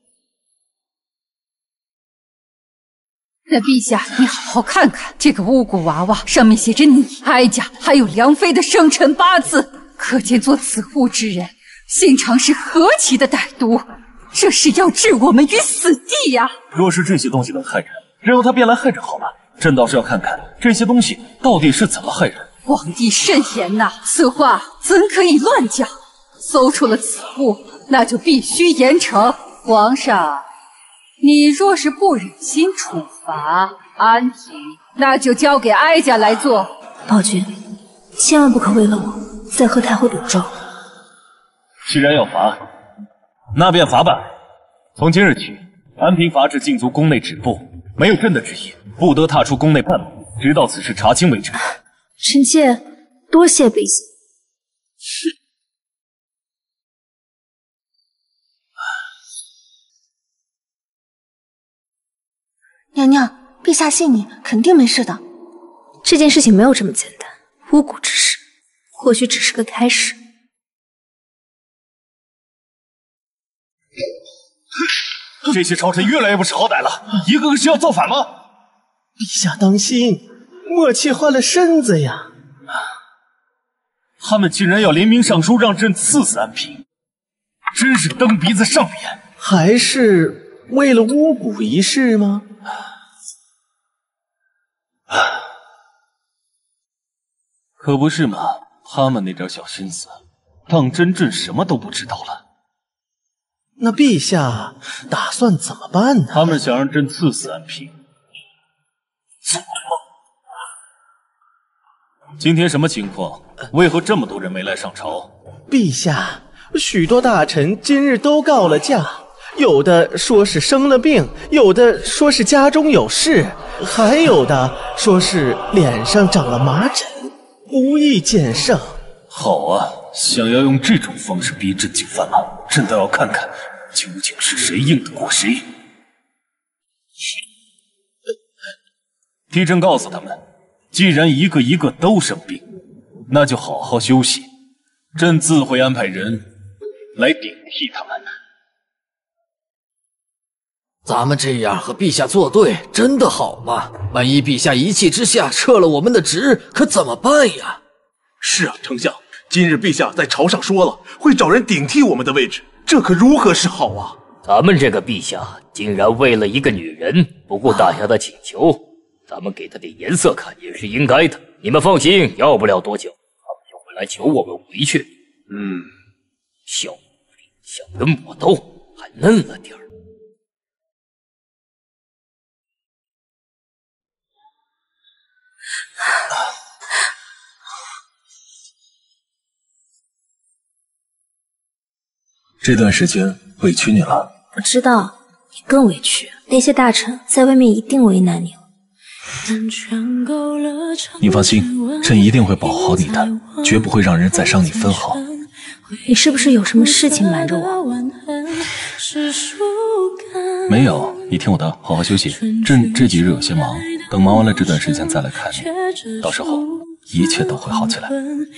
那陛下，你好好看看这个巫蛊娃娃，上面写着你、哀家还有梁妃的生辰8字，可见做此物之人心肠是何其的歹毒，这是要置我们于死地呀！ 若是这些东西能害人，任由他便来害人好了。朕倒是要看看这些东西到底是怎么害人。 皇帝慎言呐，此话怎可以乱讲？搜出了此物，那就必须严惩。皇上，你若是不忍心处罚安嫔，那就交给哀家来做。 宝君，千万不可为了我再和太后赌咒。 既然要罚，那便罚办。从今日起，安嫔罚至禁足宫内止步，没有朕的旨意，不得踏出宫内半步，直到此事查清为止。 臣妾多谢陛下。 娘娘，陛下信你，肯定没事的。 这件事情没有这么简单，巫蛊之事或许只是个开始。 这些朝臣越来越不识好歹了，一个个是要造反吗？ 陛下当心，默契坏了身子呀！ 他们竟然要联名上书让朕赐死安嫔，真是蹬鼻子上脸。 还是为了巫蛊一事吗？ 可不是嘛，他们那点小心思，当真朕什么都不知道了。 那陛下打算怎么办呢？ 他们想让朕赐死安嫔，做梦！今天什么情况？为何这么多人没来上朝？ 陛下，许多大臣今日都告了假，有的说是生了病，有的说是家中有事，还有的说是脸上长了麻疹，无意见圣。 好啊，想要用这种方式逼朕就范吗？朕倒要看看，究竟是谁硬得过谁。替朕告诉他们，既然一个一个都生病，那就好好休息，朕自会安排人来顶替他们。 咱们这样和陛下作对，真的好吗？万一陛下一气之下撤了我们的职，可怎么办呀？ 是啊，丞相，今日陛下在朝上说了，会找人顶替我们的位置，这可如何是好啊？ 咱们这个陛下竟然为了一个女人不顾大侠的请求，咱们给他点颜色看也是应该的。你们放心，要不了多久，他们就会来求我们回去。小狐狸想跟我斗，还嫩了点儿。 这段时间委屈你了。 我知道，你更委屈。那些大臣在外面一定为难你了。 你放心，朕一定会保护好你的，绝不会让人再伤你分毫。 你是不是有什么事情瞒着我？ 没有，你听我的，好好休息。朕这几日有些忙，等忙完了这段时间再来看你，到时候一切都会好起来。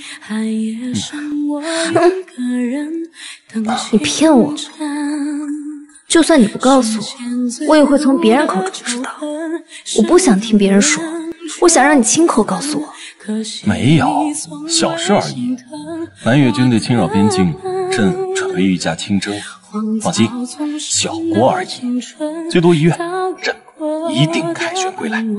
你骗我！就算你不告诉我，我也会从别人口中知道。我不想听别人说，我想让你亲口告诉我。 没有，小事而已。南越军队侵扰边境，朕准备御驾亲征。放心，小国而已，最多1月，朕一定凯旋归来。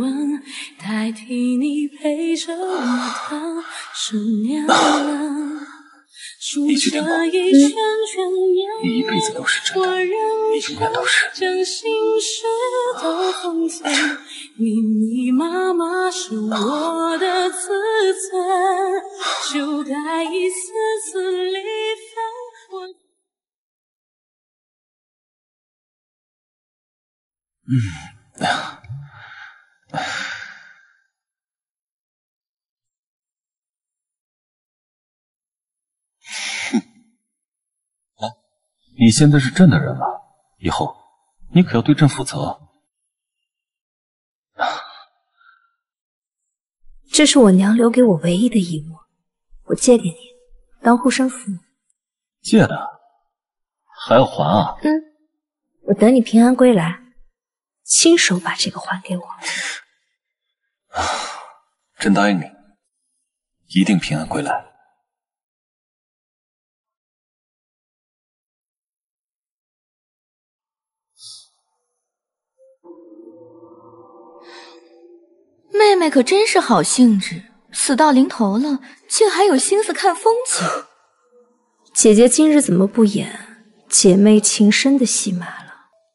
你确定吗？你一辈子都是朕的，你永远都是。 密密麻麻是我的自尊，就该一次次离分。 你现在是朕的人了，以后你可要对朕负责。 这是我娘留给我唯一的衣物，我借给你当护身符。 借的还要还啊？ 我等你平安归来，亲手把这个还给我。 朕答应你，一定平安归来。 妹妹可真是好兴致，死到临头了，竟还有心思看风景。姐姐今日怎么不演姐妹情深的戏码了？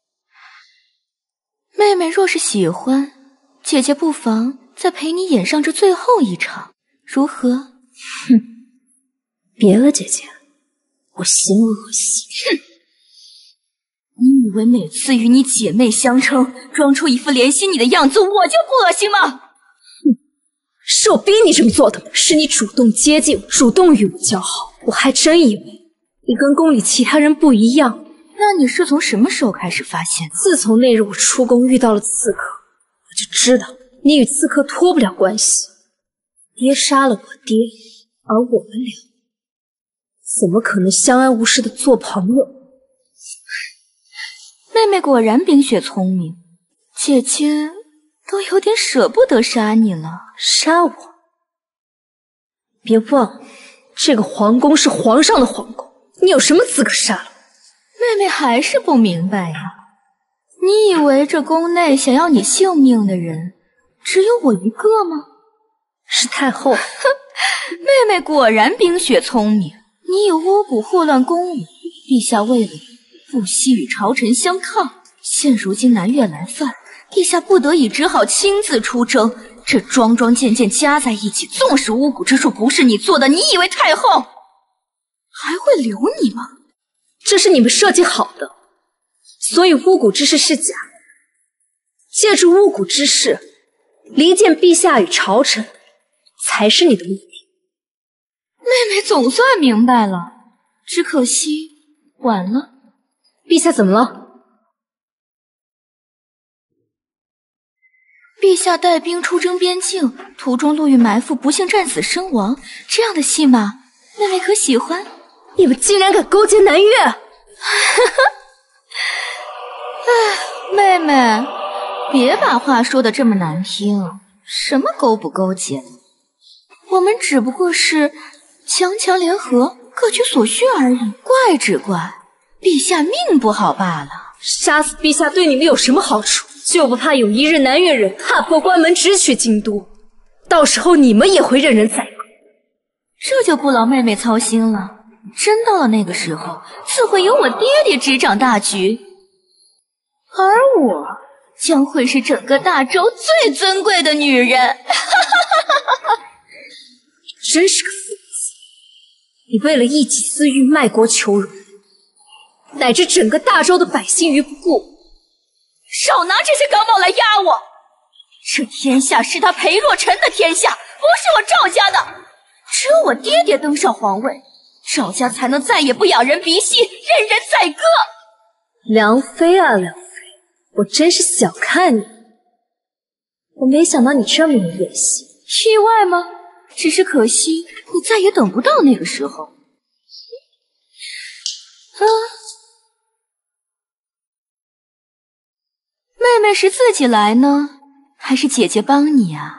妹妹若是喜欢，姐姐不妨再陪你演上这最后一场，如何？哼，别了，姐姐，我嫌恶心。哼，你以为每次与你姐妹相称，装出一副怜惜你的样子，我就不恶心吗？是我逼你这么做的，是你主动接近我，主动与我交好，我还真以为你跟宫里其他人不一样。那你是从什么时候开始发现的？自从那日我出宫遇到了刺客，我就知道你与刺客脱不了关系。爹杀了我爹，而我们俩怎么可能相安无事的做朋友？妹妹果然冰雪聪明，姐姐都有点舍不得杀你了。杀我？别忘了，这个皇宫是皇上的皇宫，你有什么资格杀了？妹妹还是不明白呀。你以为这宫内想要你性命的人只有我一个吗？是太后。哼，妹妹果然冰雪聪明。你以巫蛊祸乱宫里，陛下为了你不惜与朝臣相抗，现如今南越来犯，陛下不得已只好亲自出征。这桩桩件件加在一起，纵使巫蛊之术不是你做的，你以为太后还会留你吗？这是你们设计好的，所以巫蛊之事是假。借助巫蛊之事离间陛下与朝臣，才是你的目的。妹妹总算明白了，只可惜晚了。陛下怎么了？陛下带兵出征边境，途中路遇埋伏，不幸战死身亡。这样的戏码，妹妹可喜欢？你们竟然敢勾结南越！ 妹妹，别把话说的这么难听，什么勾不勾结的，我们只不过是强强联合，各取所需而已。怪只怪陛下命不好罢了。 杀死陛下对你们有什么好处？就不怕有一日南越人踏破关门直取京都，到时候你们也会任人宰割。 这就不劳妹妹操心了。真到了那个时候，自会由我爹爹执掌大局，而我将会是整个大周最尊贵的女人。 真是个疯子！你为了一己私欲卖国求荣，乃至整个大周的百姓于不顾。 少拿这些钢炮来压我！这天下是他裴若尘的天下，不是我赵家的。只有我爹爹登上皇位，赵家才能再也不养人鼻息，任人宰割。 梁妃啊，梁妃，我真是小看你，我没想到你这么有野心。 意外吗？只是可惜你再也等不到那个时候。妹妹是自己来呢，还是姐姐帮你啊？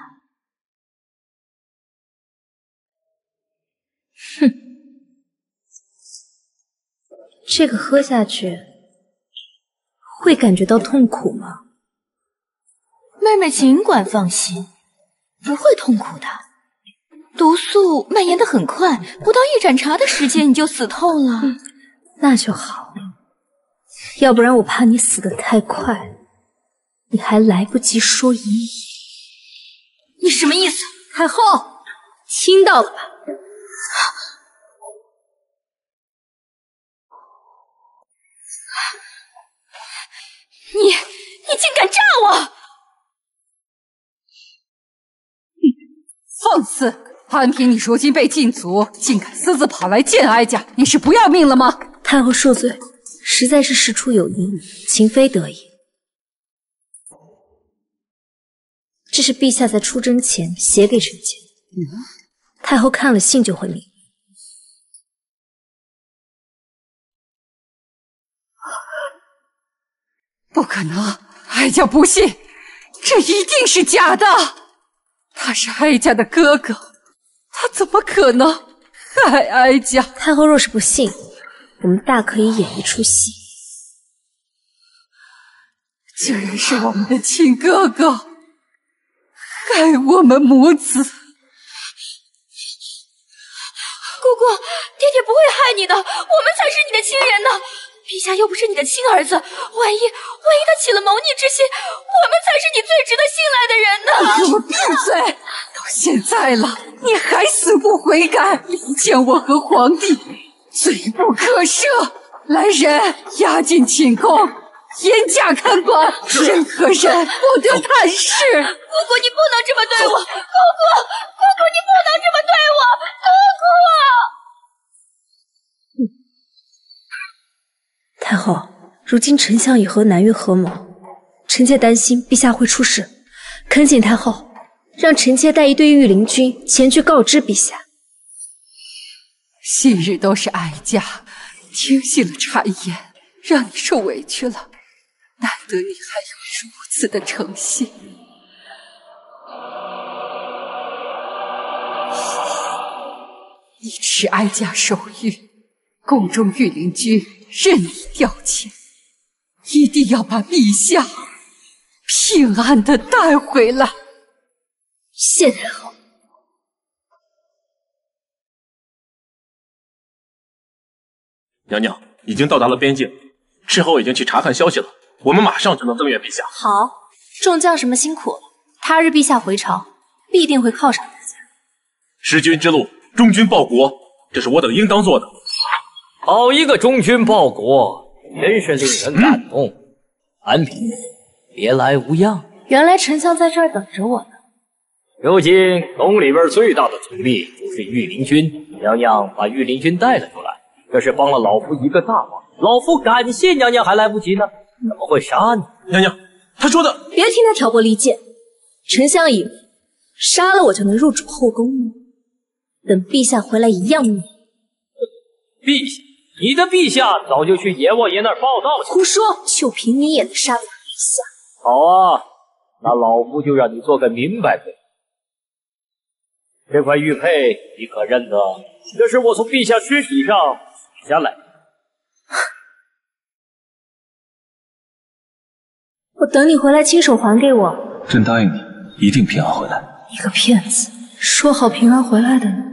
哼，这个喝下去会感觉到痛苦吗？ 妹妹尽管放心，不会痛苦的。毒素蔓延得很快，不到一盏茶的时间你就死透了。 那就好，要不然我怕你死得太快，你还来不及说一言。 你什么意思？ 太后，听到了吧？ 你竟敢炸我！ 放肆！安平，你如今被禁足，竟敢私自跑来见哀家，你是不要命了吗？ 太后恕罪，实在是事出有因，情非得已。这是陛下在出征前写给臣妾的，太后看了信就会明白。 不可能，哀家不信，这一定是假的。他是哀家的哥哥，他怎么可能害哀家？ 太后若是不信，我们大可以演一出戏。 竟然是我们的亲哥哥，害我们母子。 姑姑，爹爹不会害你的，我们才是你的亲人呢。陛下又不是你的亲儿子，万一他起了谋逆之心，我们才是你最值得信赖的人呢。 给我闭嘴！到现在了，你还死不悔改，离间我和皇帝，罪不可赦。来人，押进寝宫，严加看管，任何人不得探视。 姑姑，你不能这么对我！姑姑，你不能这么对我！姑姑！ 太后，如今丞相已和南越合谋，臣妾担心陛下会出事，恳请太后让臣妾带一队御林军前去告知陛下。 昔日都是哀家听信了谗言，让你受委屈了，难得你还有如此的诚信。你持哀家手谕，宫中御林军任你调遣，一定要把陛下平安的带回来。 谢太后。 娘娘已经到达了边境，斥候已经去查看消息了，我们马上就能增援陛下。 好，众将士们辛苦了，他日陛下回朝，必定会犒赏大家。 弑君之路，忠君报国，这是我等应当做的。 好一个忠君报国，真是令人感动。安平，别来无恙。 原来丞相在这儿等着我呢。 如今宫里边最大的阻力就是御林军，娘娘把御林军带了出来，这是帮了老夫一个大忙。老夫感谢娘娘还来不及呢，怎么会杀你？ 娘娘，他说的…… 别听他挑拨离间。丞相以为杀了我就能入主后宫吗？等陛下回来一样灭。 陛下，你的陛下早就去阎王爷那儿报道去。 胡说！就凭你也能杀了下。 好啊，那老夫就让你做个明白人。这块玉佩你可认得？这是我从陛下尸体上取下来的。 我等你回来亲手还给我。 朕答应你，一定平安回来。 你个骗子，说好平安回来的呢。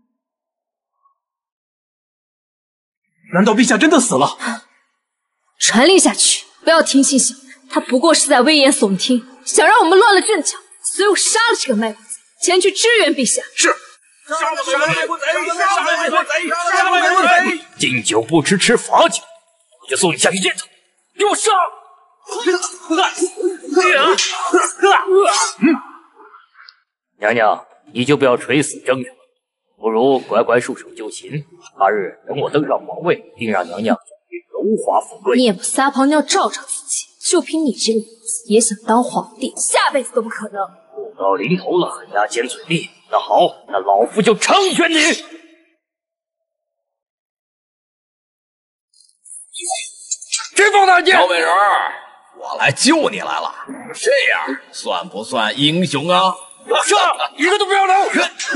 难道陛下真的死了？ 传令下去，不要听信小人，他不过是在危言耸听，想让我们乱了阵脚，所以我杀了这个卖国贼，前去支援陛下。 是。杀了卖国贼！杀了卖国贼！杀了卖国贼！ 敬酒不吃吃罚酒，我就送你下去见他。给我杀！娘娘，你就不要垂死挣扎了，不如乖乖束手就擒。他日等我登上皇位，定让娘娘荣华富贵。 你也不撒泡尿照照自己，就凭你这个样子，也想当皇帝，下辈子都不可能。 不到临头了还牙尖嘴利，那好，那老夫就成全你。 这帮大姐，小美人儿，我来救你来了，这样算不算英雄啊？ 杀！一个都不要留！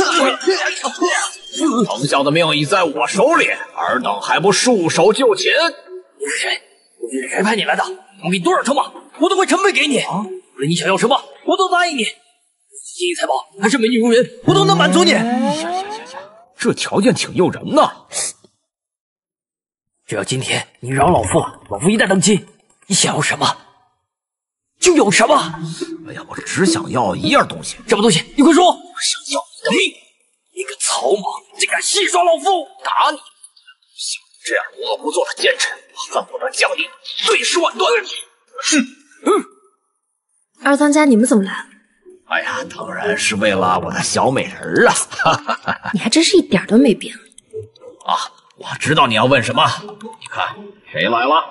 丞相的命已在我手里，尔等还不束手就擒？ 你是谁？谁派你来的？我给你多少筹码，我都会成倍给你。无论你想要什么，我都答应你。金银财宝还是美女容颜，我都能满足你。 行，这条件挺诱人呐。 只要今天你饶老夫了，老夫一代登基，你想要什么就有什么。 哎呀，我只想要一样东西。 什么东西？你快说！ 我想要你的命！ 你个草莽，竟敢戏耍老夫！ 打你！像你这样恶不作的奸臣，我恨不得将你碎尸万段！ 二当家，你们怎么来了？ 哎呀，当然是为了我的小美人啊！ 你还真是一点都没变啊！我知道你要问什么，你看谁来了？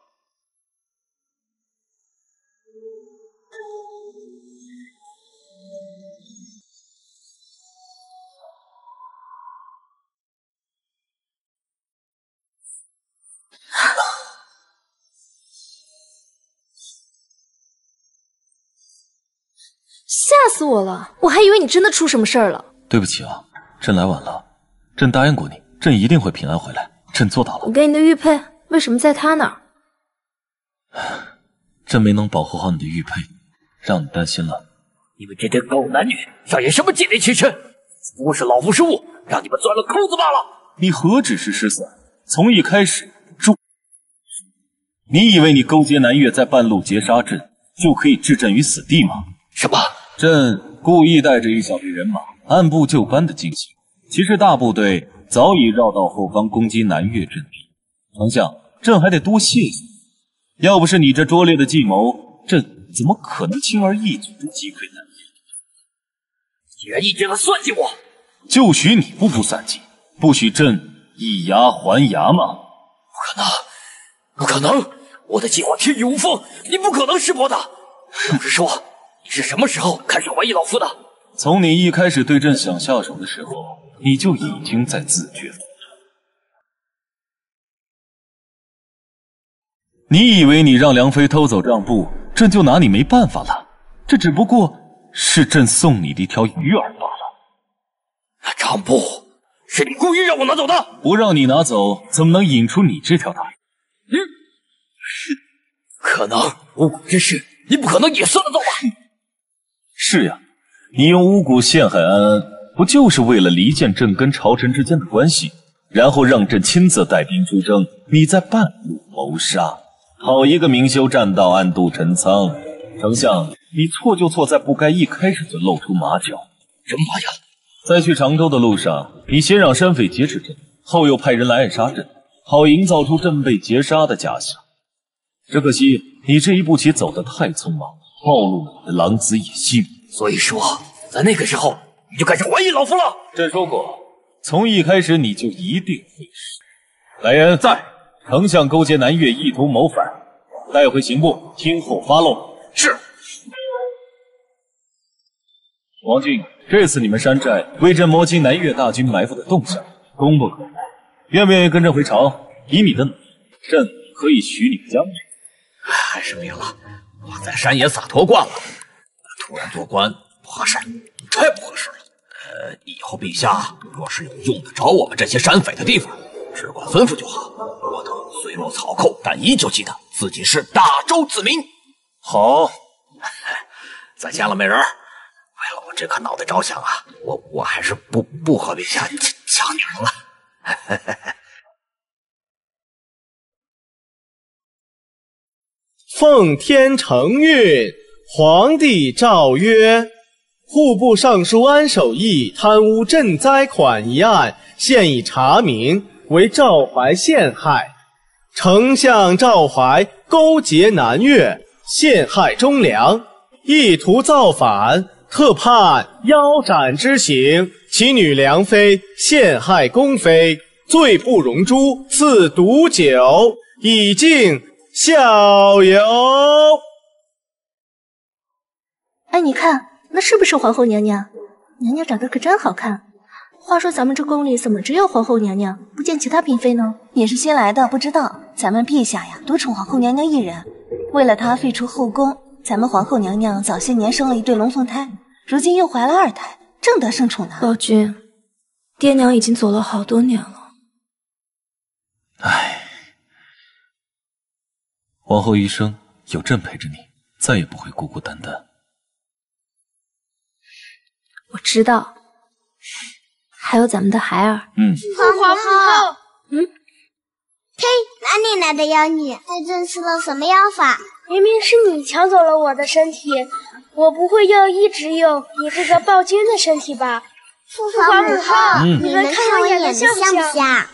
吓死我了！我还以为你真的出什么事儿了。 对不起啊，朕来晚了。朕答应过你，朕一定会平安回来。朕做到了。 我给你的玉佩为什么在他那儿？ 朕没能保护好你的玉佩，让你担心了。 你们这对狗男女上演什么奸贼情深？不过是老夫失误，让你们钻了空子罢了。 你何止是失算，从一开始你以为你勾结南越，在半路截杀朕，就可以置朕于死地吗？ 什么？ 朕故意带着一小队人马，按部就班的进行。其实大部队早已绕到后方攻击南越阵地。丞相，朕还得多谢谢你。要不是你这拙劣的计谋，朕怎么可能轻而易举的击溃南越？ 既然一直在算计我， 就许你不服算计，不许朕以牙还牙吗？ 不可能！我的计划天衣无缝，你不可能识破的。老实说，你是什么时候开始怀疑老夫的？ 从你一开始对朕想下手的时候，你就已经在自掘坟墓。你以为你让梁妃偷走账簿，朕就拿你没办法了？这只不过是朕送你的一条鱼饵罢了。 那账簿是你故意让我拿走的？ 不让你拿走，怎么能引出你这条大鱼？ 可能巫蛊之事，你不可能也算得到吧？ 是呀，你用巫蛊陷害安安，不就是为了离间朕跟朝臣之间的关系，然后让朕亲自带兵出征，你在半路谋杀，好一个明修栈道，暗度陈仓。丞相，你错就错在不该一开始就露出马脚。 什么马脚？ 在去常州的路上，你先让山匪劫持朕，后又派人来暗杀朕，好营造出朕被劫杀的假象。只可惜你这一步棋走得太匆忙，暴露了你的狼子野心。 所以说，在那个时候你就开始怀疑老夫了。 朕说过，从一开始你就一定会是。来人，在！丞相勾结南越，意图谋反，带回刑部，听候发落。 是。 王靖，这次你们山寨为朕摸清南越大军埋伏的动向，功不可没。愿不愿意跟朕回朝？以你的努力，朕可以许你将军。 还是命了， 我在山野洒脱惯了，突然做官不合适，太不合适了。以后陛下若是有用得着我们这些山匪的地方，只管吩咐就好。我等虽落草寇，但依旧记得自己是大周子民。 好， 再见了，美人儿。为了我这颗脑袋着想啊，我还是不和陛下抢女人了。 奉天承运，皇帝诏曰：户部尚书安守义贪污赈灾款一案，现已查明为赵怀陷害。丞相赵怀勾结南越，陷害忠良，意图造反，特判腰斩之刑。其女良妃陷害宫妃，罪不容诛，赐毒酒，以儆效尤。 哎，你看，那是不是皇后娘娘？娘娘长得可真好看。话说咱们这宫里怎么只有皇后娘娘，不见其他嫔妃呢？你是新来的，不知道，咱们陛下呀，独宠皇后娘娘一人。为了她废除后宫，咱们皇后娘娘早些年生了一对龙凤胎，如今又怀了2胎，正得圣宠呢。 宝君，爹娘已经走了好多年了。 唉，皇后一生有朕陪着你，再也不会孤孤单单。 我知道，还有咱们的孩儿。 皇后， 呸！哪里来的妖女？还真施了什么妖法？ 明明是你抢走了我的身体，我不会要一直有你这个暴君的身体吧？ 父皇母后， 你们看我演的像不像？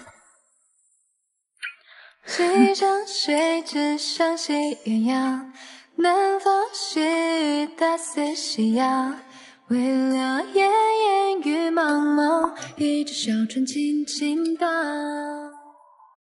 西江水只相信鸳鸯，南方是大似夕阳。为了烟烟雨茫茫，一只小船轻轻荡。